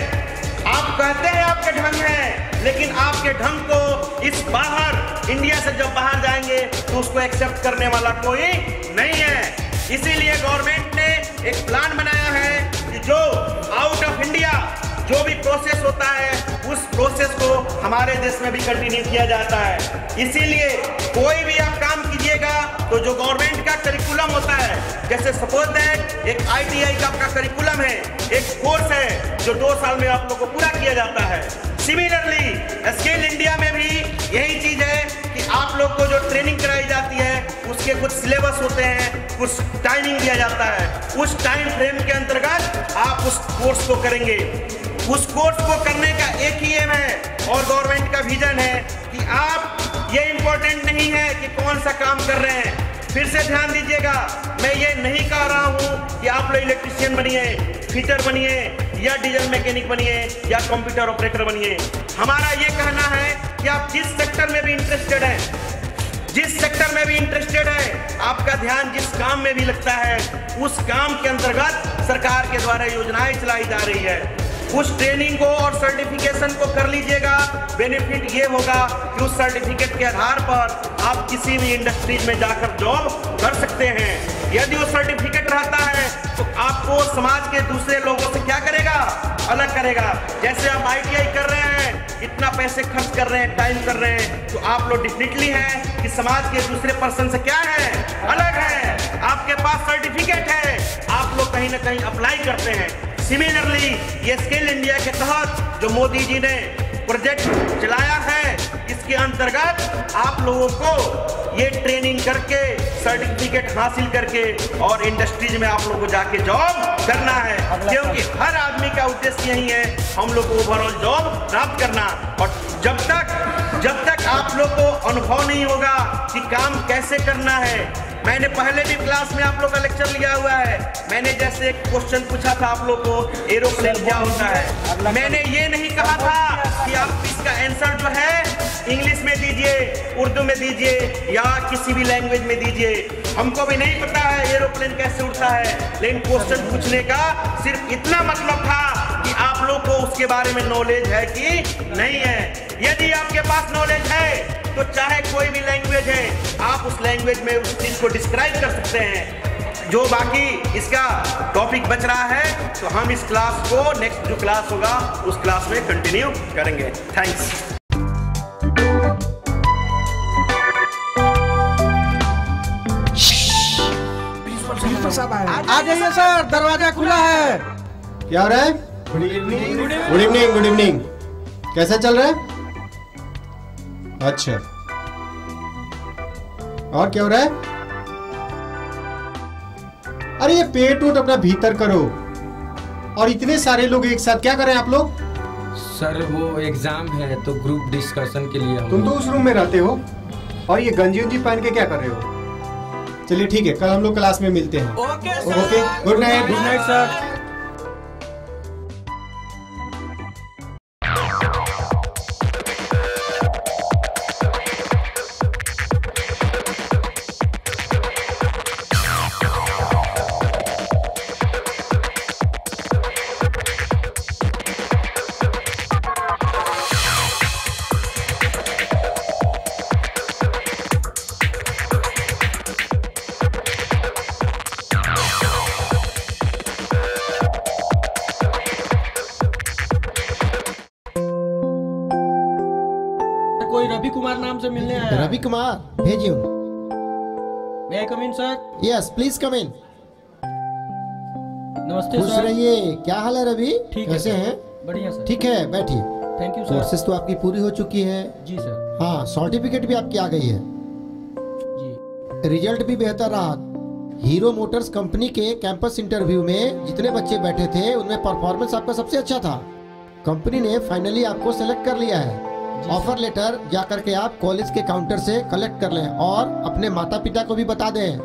आप कहते हैं आपके ढंग है, लेकिन आपके ढंग को इस बाहर इंडिया से जब बाहर जाएंगे तो उसको एक्सेप्ट करने वाला कोई नहीं है। इसीलिए गवर्नमेंट ने एक प्लान बनाया है कि जो आउट ऑफ इंडिया जो भी प्रोसेस होता है उस प्रोसेस को हमारे देश में भी कंटिन्यू किया जाता है। इसीलिए कोई भी आप काम कीजिएगा तो जो गवर्नमेंट का करिकुलम होता है, जैसे सपोज दैट एक ITI का आपका करिकुलम है, एक कोर्स है जो 2 साल में आप लोग को पूरा किया जाता है। सिमिलरली स्किल इंडिया में भी यही चीज है कि आप लोग को जो ट्रेनिंग कराई जाती है उसके कुछ सिलेबस होते हैं, कुछ टाइमिंग दिया जाता है। उस टाइम फ्रेम के अंतर्गत आप उस कोर्स को करेंगे। उस कोर्स को करने का एक ही एम है और गवर्नमेंट का विजन है कि आप, ये इम्पोर्टेंट नहीं है कि कौन सा काम कर रहे हैं। फिर से ध्यान दीजिएगा, मैं ये नहीं कह रहा हूँ कि आप लोग इलेक्ट्रिशियन बनिए, फिटर बनिए या डीजल मैकेनिक बनिए या कंप्यूटर ऑपरेटर बनिए। हमारा ये कहना है कि आप जिस सेक्टर में भी इंटरेस्टेड हैं, जिस सेक्टर में भी इंटरेस्टेड है, आपका ध्यान जिस काम में भी लगता है, उस काम के अंतर्गत सरकार के द्वारा योजनाएं चलाई जा रही है। उस ट्रेनिंग को और सर्टिफिकेशन को कर लीजिएगा। बेनिफिट ये होगा कि उस सर्टिफिकेट के आधार पर आप किसी भी इंडस्ट्रीज में जाकर जॉब कर सकते हैं। यदि वो सर्टिफिकेट रहता है तो आपको समाज के दूसरे लोगों से क्या करेगा, अलग करेगा। जैसे आप ITI कर रहे हैं, इतना पैसे खर्च कर रहे हैं, टाइम कर रहे हैं, तो आप लोग डेफिनेटली हैं कि समाज के दूसरे पर्सन से क्या है, अलग है। आपके पास सर्टिफिकेट है, आप लोग कहीं ना कहीं अप्लाई करते हैं। सिमिलरली ये स्किल इंडिया के तहत जो मोदी जी ने प्रोजेक्ट चलाया है, इसके अंतर्गत आप लोगों को ये ट्रेनिंग करके सर्टिफिकेट हासिल करके और इंडस्ट्रीज में आप लोगों को जाके जॉब करना है, क्योंकि हर आदमी का उद्देश्य यही है, हम लोग को ओवरऑल जॉब प्राप्त करना। और जब तक आप लोग को अनुभव नहीं होगा कि काम कैसे करना है, मैंने पहले भी क्लास में आप लोग का लेक्चर लिया हुआ है। मैंने जैसे एक क्वेश्चन पूछा था आप लोग को, एरोप्लेन क्या होता है। मैंने ये नहीं कहा था कि आप इसका आंसर जो है इंग्लिश में दीजिए, उर्दू में दीजिए या किसी भी लैंग्वेज में दीजिए। हमको भी नहीं पता है एरोप्लेन कैसे उड़ता है, लेकिन क्वेश्चन पूछने का सिर्फ इतना मतलब था कि आप लोग को उसके बारे में नॉलेज है कि नहीं है। यदि आपके पास नॉलेज है तो चाहे कोई भी लैंग्वेज है, आप उस लैंग्वेज में उस चीज को डिस्क्राइब कर सकते हैं। जो बाकी इसका टॉपिक बच रहा है तो हम इस क्लास को नेक्स्ट जो क्लास होगा उस क्लास में कंटिन्यू करेंगे। थैंक्स। आ जाइए सर, दरवाजा खुला है। क्या हो रहा है? Good evening. Good evening. Good evening. कैसा चल रहा है? अच्छा, और क्या हो रहा है? अरे ये पेट उठ अपना भीतर करो। और इतने सारे लोग एक साथ क्या कर रहे हैं आप लोग? सर वो एग्जाम है तो ग्रुप डिस्कशन के लिए। तुम तो उस रूम में रहते हो और ये गंजी उंजी पहन के क्या कर रहे हो? चलिए ठीक है, कल हम लोग क्लास में मिलते हैं। Okay, good night. Good night sir. कोई रवि कुमार नाम से मिलने आया। रवि कुमार भेजिए उनको। May I come in, sir? Yes please come in. नमस्ते खुश सर। रहिए। क्या हाल है रवि? ठीक है कैसे सर। हैं? बढ़िया सर। ठीक है बैठिए। Thank you sir. कोर्सेज तो आपकी पूरी हो चुकी है। जी सर। हाँ सर्टिफिकेट भी आपकी आ गई है। जी। रिजल्ट भी बेहतर रहा। हीरो मोटर्स कंपनी के कैंपस इंटरव्यू में जितने बच्चे बैठे थे उनमें परफॉर्मेंस आपका सबसे अच्छा था। कंपनी ने फाइनली आपको सेलेक्ट कर लिया है। ऑफर लेटर जा करके आप कॉलेज के काउंटर से कलेक्ट कर लें और अपने माता पिता को भी बता दें।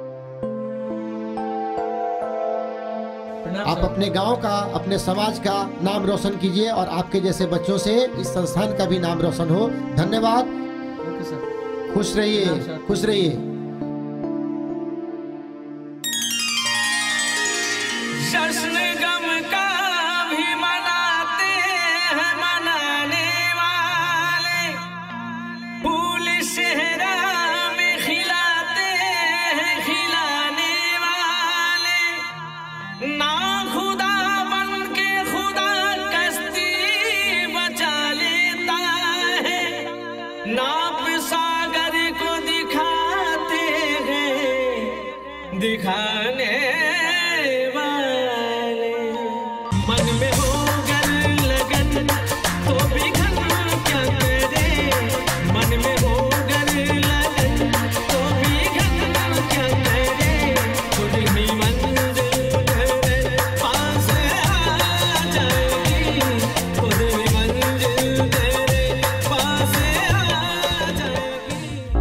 आप अपने गांव का, अपने समाज का नाम रोशन कीजिए और आपके जैसे बच्चों से इस संस्थान का भी नाम रोशन हो। धन्यवाद। Okay sir. खुश रहिए, खुश रहिए। जश्न गम का भी मनाते हैं मनाने वाले, फूल सेहरा में खिलाते हैं खिलाने वाले, ना खुदा बन के खुदा कश्ती बचा लेता है, नाप सागर को दिखाते हैं दिखाने वाले, मन में हो गल लगन तो भी घन क्या करे, मन में हो गल लगन तो भी घन क्या करे, खुद ही मंजिल तेरे पास आ जाएगी, खुद ही मंजिल तेरे पास आ जाएगी।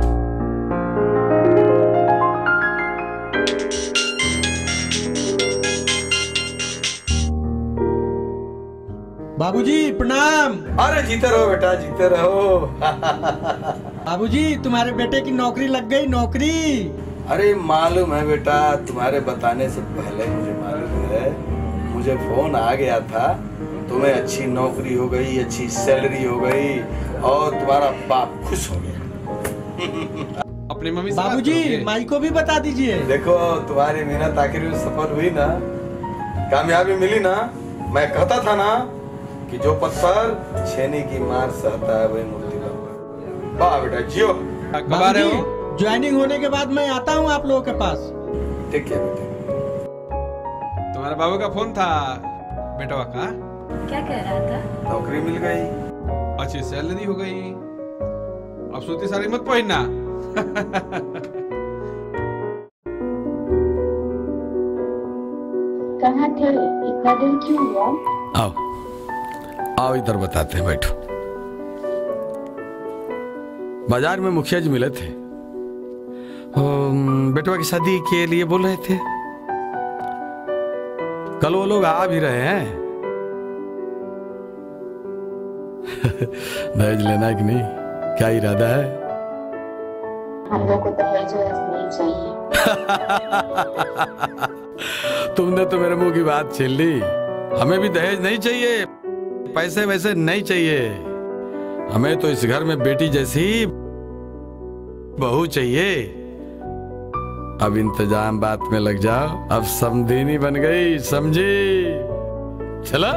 बाबूजी प्रणाम। अरे जीते रहो बेटा, जीते रहो। बाबूजी तुम्हारे बेटे की नौकरी लग गई, नौकरी। अरे मालूम है बेटा, तुम्हारे बताने से पहले मुझे मालूम है। मुझे फोन आ गया था, तुम्हें अच्छी नौकरी हो गई, अच्छी सैलरी हो गई और तुम्हारा बाप खुश हो गया। अपनी मम्मी से बाबूजी माई को भी बता दीजिए। देखो तुम्हारी मेहनत आखिर में सफल हुई ना, कामयाबी मिली ना। मैं कहता था ना कि जो पत्थर छेनी की मार सहता है वही मूर्ति बनता है। वाह बेटा जियो। कब आ रहे हो? ज्वाइनिंग होने के बाद मैं आता हूँ आप लोगों के पास। ठीक है बेटा। तुम्हारे बाबू का फोन था बेटवा का। क्या कह रहा था? नौकरी मिल गई, अच्छी सैलरी हो गई, अब सूती साड़ी मत पहनना। कहाँ थे? इतना दिन क्यों हुआ? आओ आओ इधर बताते हैं, बैठो। बाजार में मुखिया जी मिले थे, बेटवा की शादी के लिए बोल रहे थे। कल वो लोग आ भी रहे हैं। दहेज लेना है कि नहीं? क्या इरादा है? हम लोग को दहेज नहीं चाहिए। तुमने तो मेरे मुंह की बात छीन ली। हमें भी दहेज नहीं चाहिए, पैसे वैसे नहीं चाहिए। हमें तो इस घर में बेटी जैसी बहू चाहिए। अब इंतजाम बात में लग जाओ, अब समधीनी बन गई, समझी? चलो।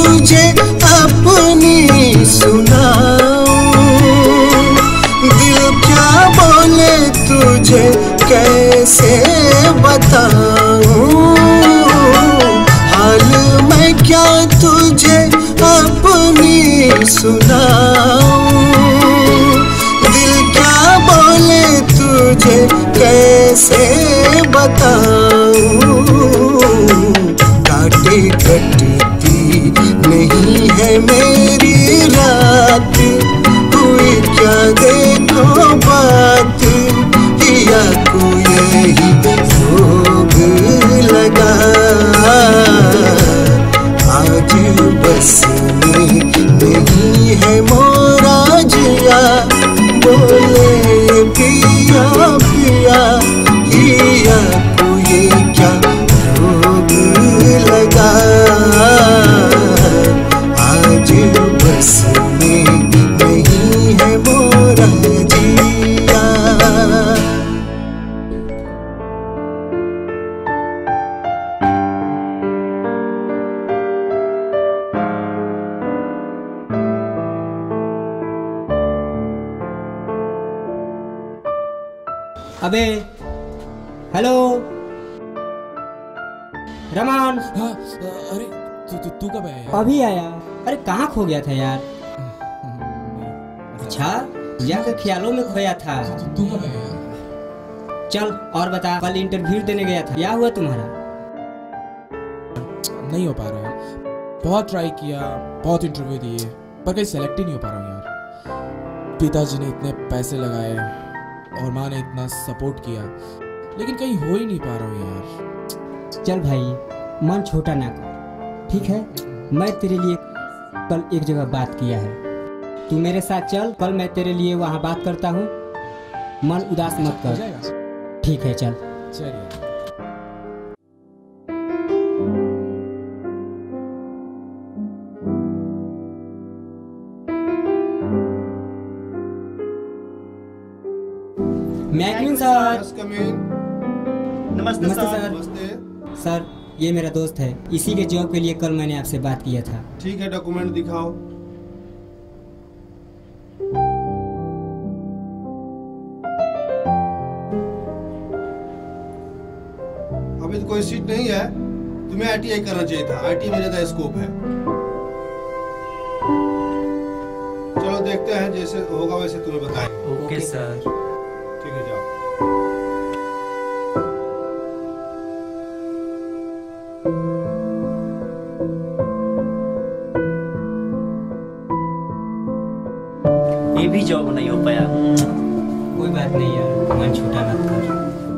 तुझे अपनी सुनाऊं, दिल क्या बोले तुझे कैसे बताऊं, हाल मैं क्या तुझे अपनी सुनाऊं, दिल क्या बोले तुझे कैसे बताऊं, काटे कटती नहीं है मेरी रात, हुई क्या देखो बात, या कोई यही रोग लगा, आज बस में नहीं है मोरा जिया, बोले पिया पिया, या कोई क्या रोग लगा, आज बस में नहीं है मोरा जिया। अबे हेलो रमान। हाँ, अरे तू कब आया? अभी आया। अरे कहाँ खो गया था यार? अच्छा या के ख्यालों में खोया था। तू कब आया? चल और बता, कल इंटरव्यू देने गया था, क्या हुआ तुम्हारा? नहीं हो पा रहा है, बहुत ट्राई किया, बहुत इंटरव्यू दिए, पर कहीं सेलेक्ट ही नहीं हो पा रहा हूँ यार। पिताजी ने इतने पैसे लगाए और माँ ने इतना सपोर्ट किया, लेकिन कहीं हो ही नहीं पा रहा हूँ यार। चल भाई मन छोटा ना कर, ठीक है? मैं तेरे लिए कल एक जगह बात किया है, तू मेरे साथ चल, कल मैं तेरे लिए वहाँ बात करता हूँ, मन उदास मत कर, ठीक है? चल चलिए। मैकविन सर। नमस्ते सर। सर ये मेरा दोस्त है, इसी के जॉब के लिए कल मैंने आपसे बात किया था। ठीक है, डॉक्यूमेंट दिखाओ। अभी तो कोई सीट नहीं है, तुम्हें ITI करना चाहिए था, ITI में ज्यादा स्कोप है। चलो देखते हैं, जैसे होगा वैसे तुम्हें बताएंगे। Okay sir. ठीक है, जाओ। ये भी जॉब नहीं हो पाया। कोई बात नहीं यार, मन छोटा मत कर।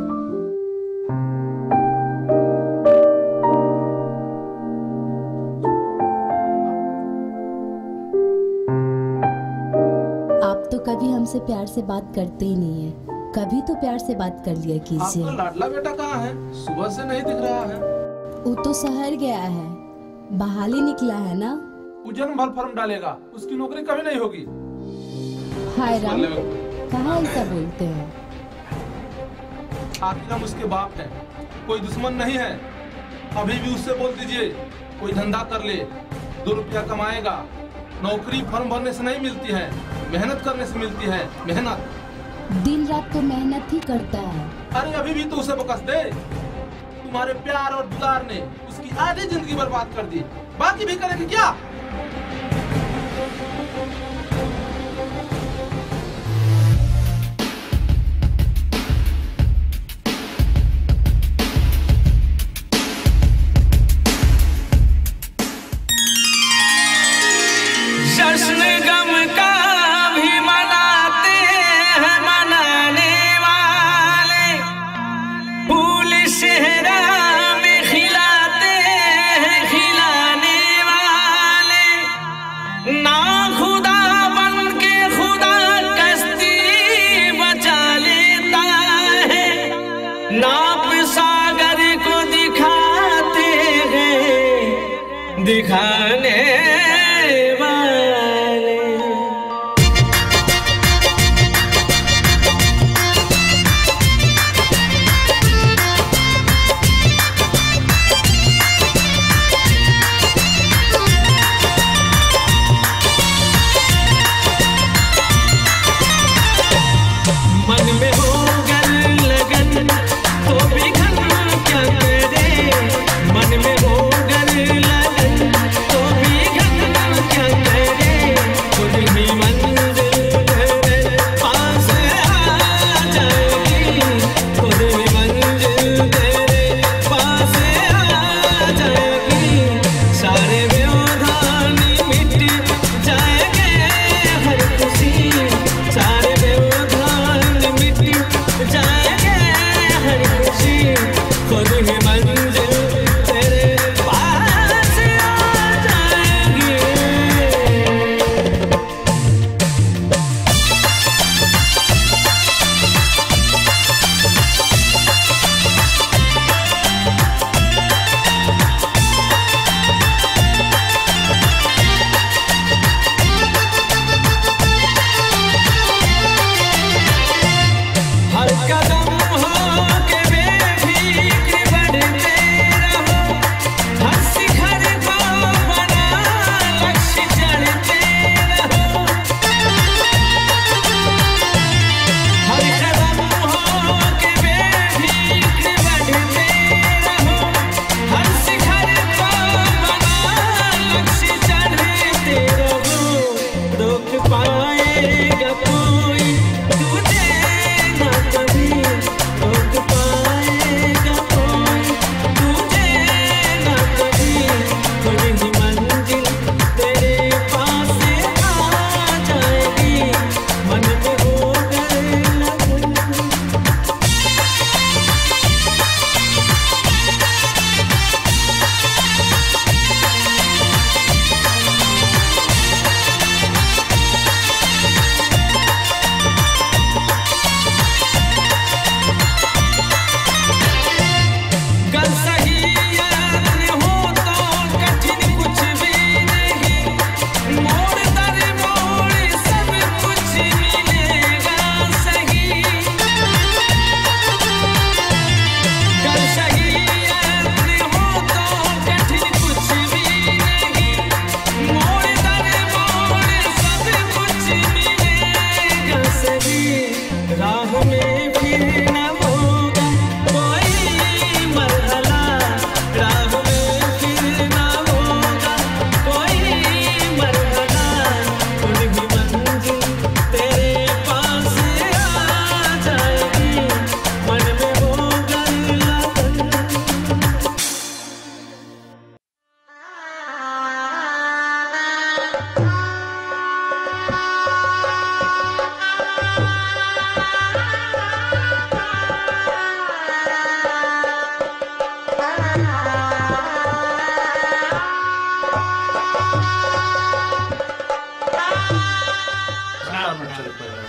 आप तो कभी हमसे प्यार से बात करते ही नहीं है, कभी तो प्यार से बात कर लिया कीजिए। आपका लाडला बेटा कहाँ है? सुबह से नहीं दिख रहा है। वो तो शहर गया है, बहाली निकला है ना। वो जन्म भर फर्म डालेगा, उसकी नौकरी कभी नहीं होगी। हाय राम, कहाँ ऐसा बोलते हैं? आखिर हम उसके बाप हैं, कोई दुश्मन नहीं है। अभी भी उससे बोल दीजिए कोई धंधा कर ले, 2 रुपया कमाएगा। नौकरी फर्म भरने से नहीं मिलती है, मेहनत करने से मिलती है। मेहनत दिन रात तो मेहनत ही करता है। अरे अभी भी तो उसे बकस दे। तुम्हारे प्यार और दुलार ने उसकी आधी जिंदगी बर्बाद कर दी, बाकी भी करेंगे क्या? जश्न गम का भी मनाते हैं मनाने वाले, फूल सेहरा में खिलाते हैं खिलाने वाले, ना खुदा बन के खुदा कश्ती बचा लेता है, नाप सागर को दिखाते हैं दिखाने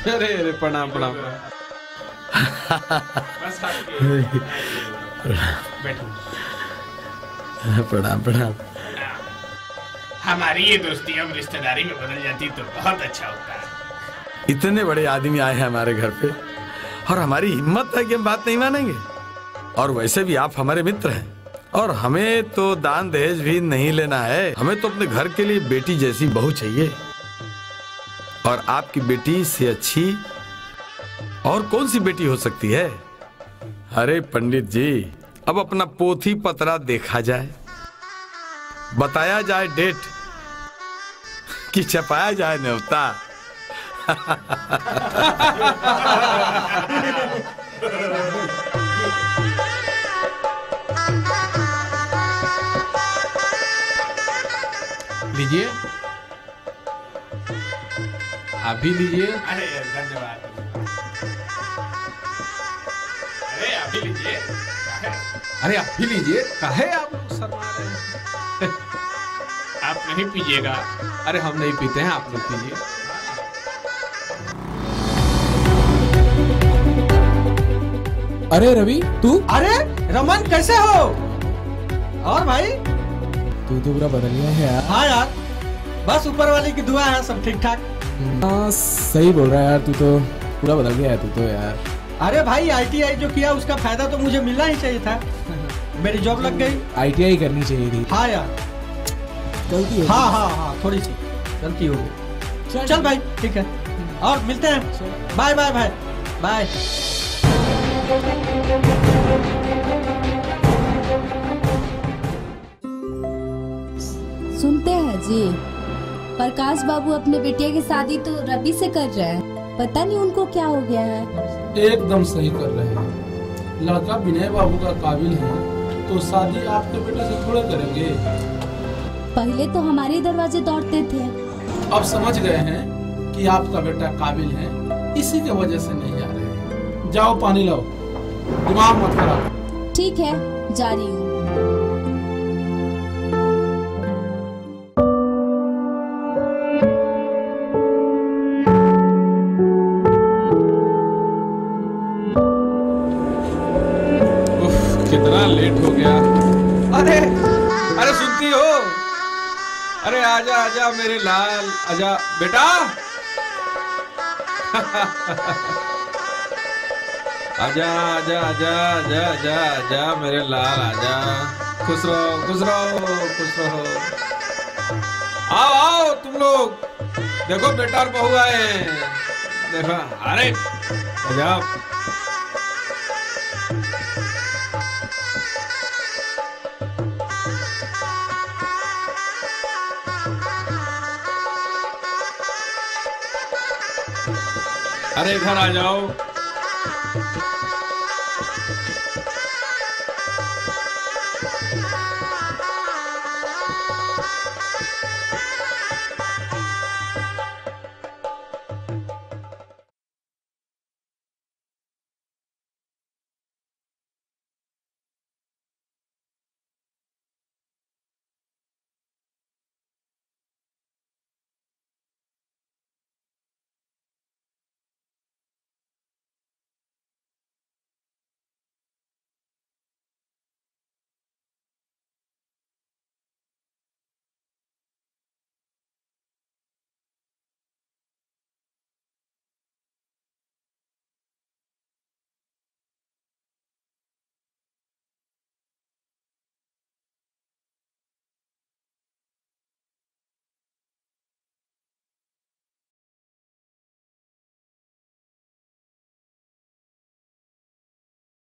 अरे अरे प्रणाम प्रणाम। प्रणाम प्रणाम। हमारी ये दोस्ती अब रिश्तेदारी में बदल जाती तो बहुत अच्छा होता है। इतने बड़े आदमी आए हैं हमारे घर पे और हमारी हिम्मत है कि हम बात नहीं मानेंगे। और वैसे भी आप हमारे मित्र हैं और हमें तो दान दहेज भी नहीं लेना है। हमें तो अपने घर के लिए बेटी जैसी बहू चाहिए और आपकी बेटी से अच्छी और कौन सी बेटी हो सकती है। अरे पंडित जी, अब अपना पोथी पतरा देखा जाए, बताया जाए डेट कि छपाया जाए न्योता। लीजिए, आप भी लीजिए। अरे धन्यवाद। अरे आप भी लीजिए। अरे आप भी लीजिए। काहे आप लोग शर्मा रहे हैं? आप नहीं पीजिएगा? अरे हम नहीं पीते हैं, आप लोग पीजिए। अरे रवि तू? अरे रमन कैसे हो? और भाई तू तो पूरा बदल गया है यार। हाँ यार, बस ऊपर वाले की दुआ है, सब ठीक ठाक। हाँ सही बोल रहा है यार, तू तो पूरा बदल गया है तू तो यार। अरे भाई ITI जो किया उसका फायदा तो मुझे मिलना ही चाहिए था। मेरी जॉब लग गई। ITI करनी चाहिए थी। हाँ यार, गलती हो हाँ हाँ हाँ, थोड़ी सी गलती हो गई। चल भाई ठीक है, और मिलते हैं। बाय बाय भाई, बाय। सुनते हैं जी, प्रकाश बाबू अपने बेटिया की शादी तो रवि से कर रहे हैं। पता नहीं उनको क्या हो गया है। एकदम सही कर रहे हैं। लड़का विनय बाबू का काबिल है तो शादी आपके बेटे से थोड़े करेंगे। पहले तो हमारे दरवाजे दौड़ते थे। अब समझ गए हैं कि आपका बेटा काबिल है, इसी के वजह से नहीं आ रहे हैं। जाओ पानी लाओ, दिमाग मत खराब। ठीक है, जा रही हूँ। कितना लेट हो गया। अरे अरे सुनती हो? अरे आजा आजा मेरे लाल, आजा बेटा। आजा आजा आजा आजा आजा आजा मेरे लाल, आजा। खुश रहो खुश रहो खुश रहो। आओ आओ तुम लोग, देखो बेटा और बहू आए। देखो, अरे आजा। अरे घर आ जाओ।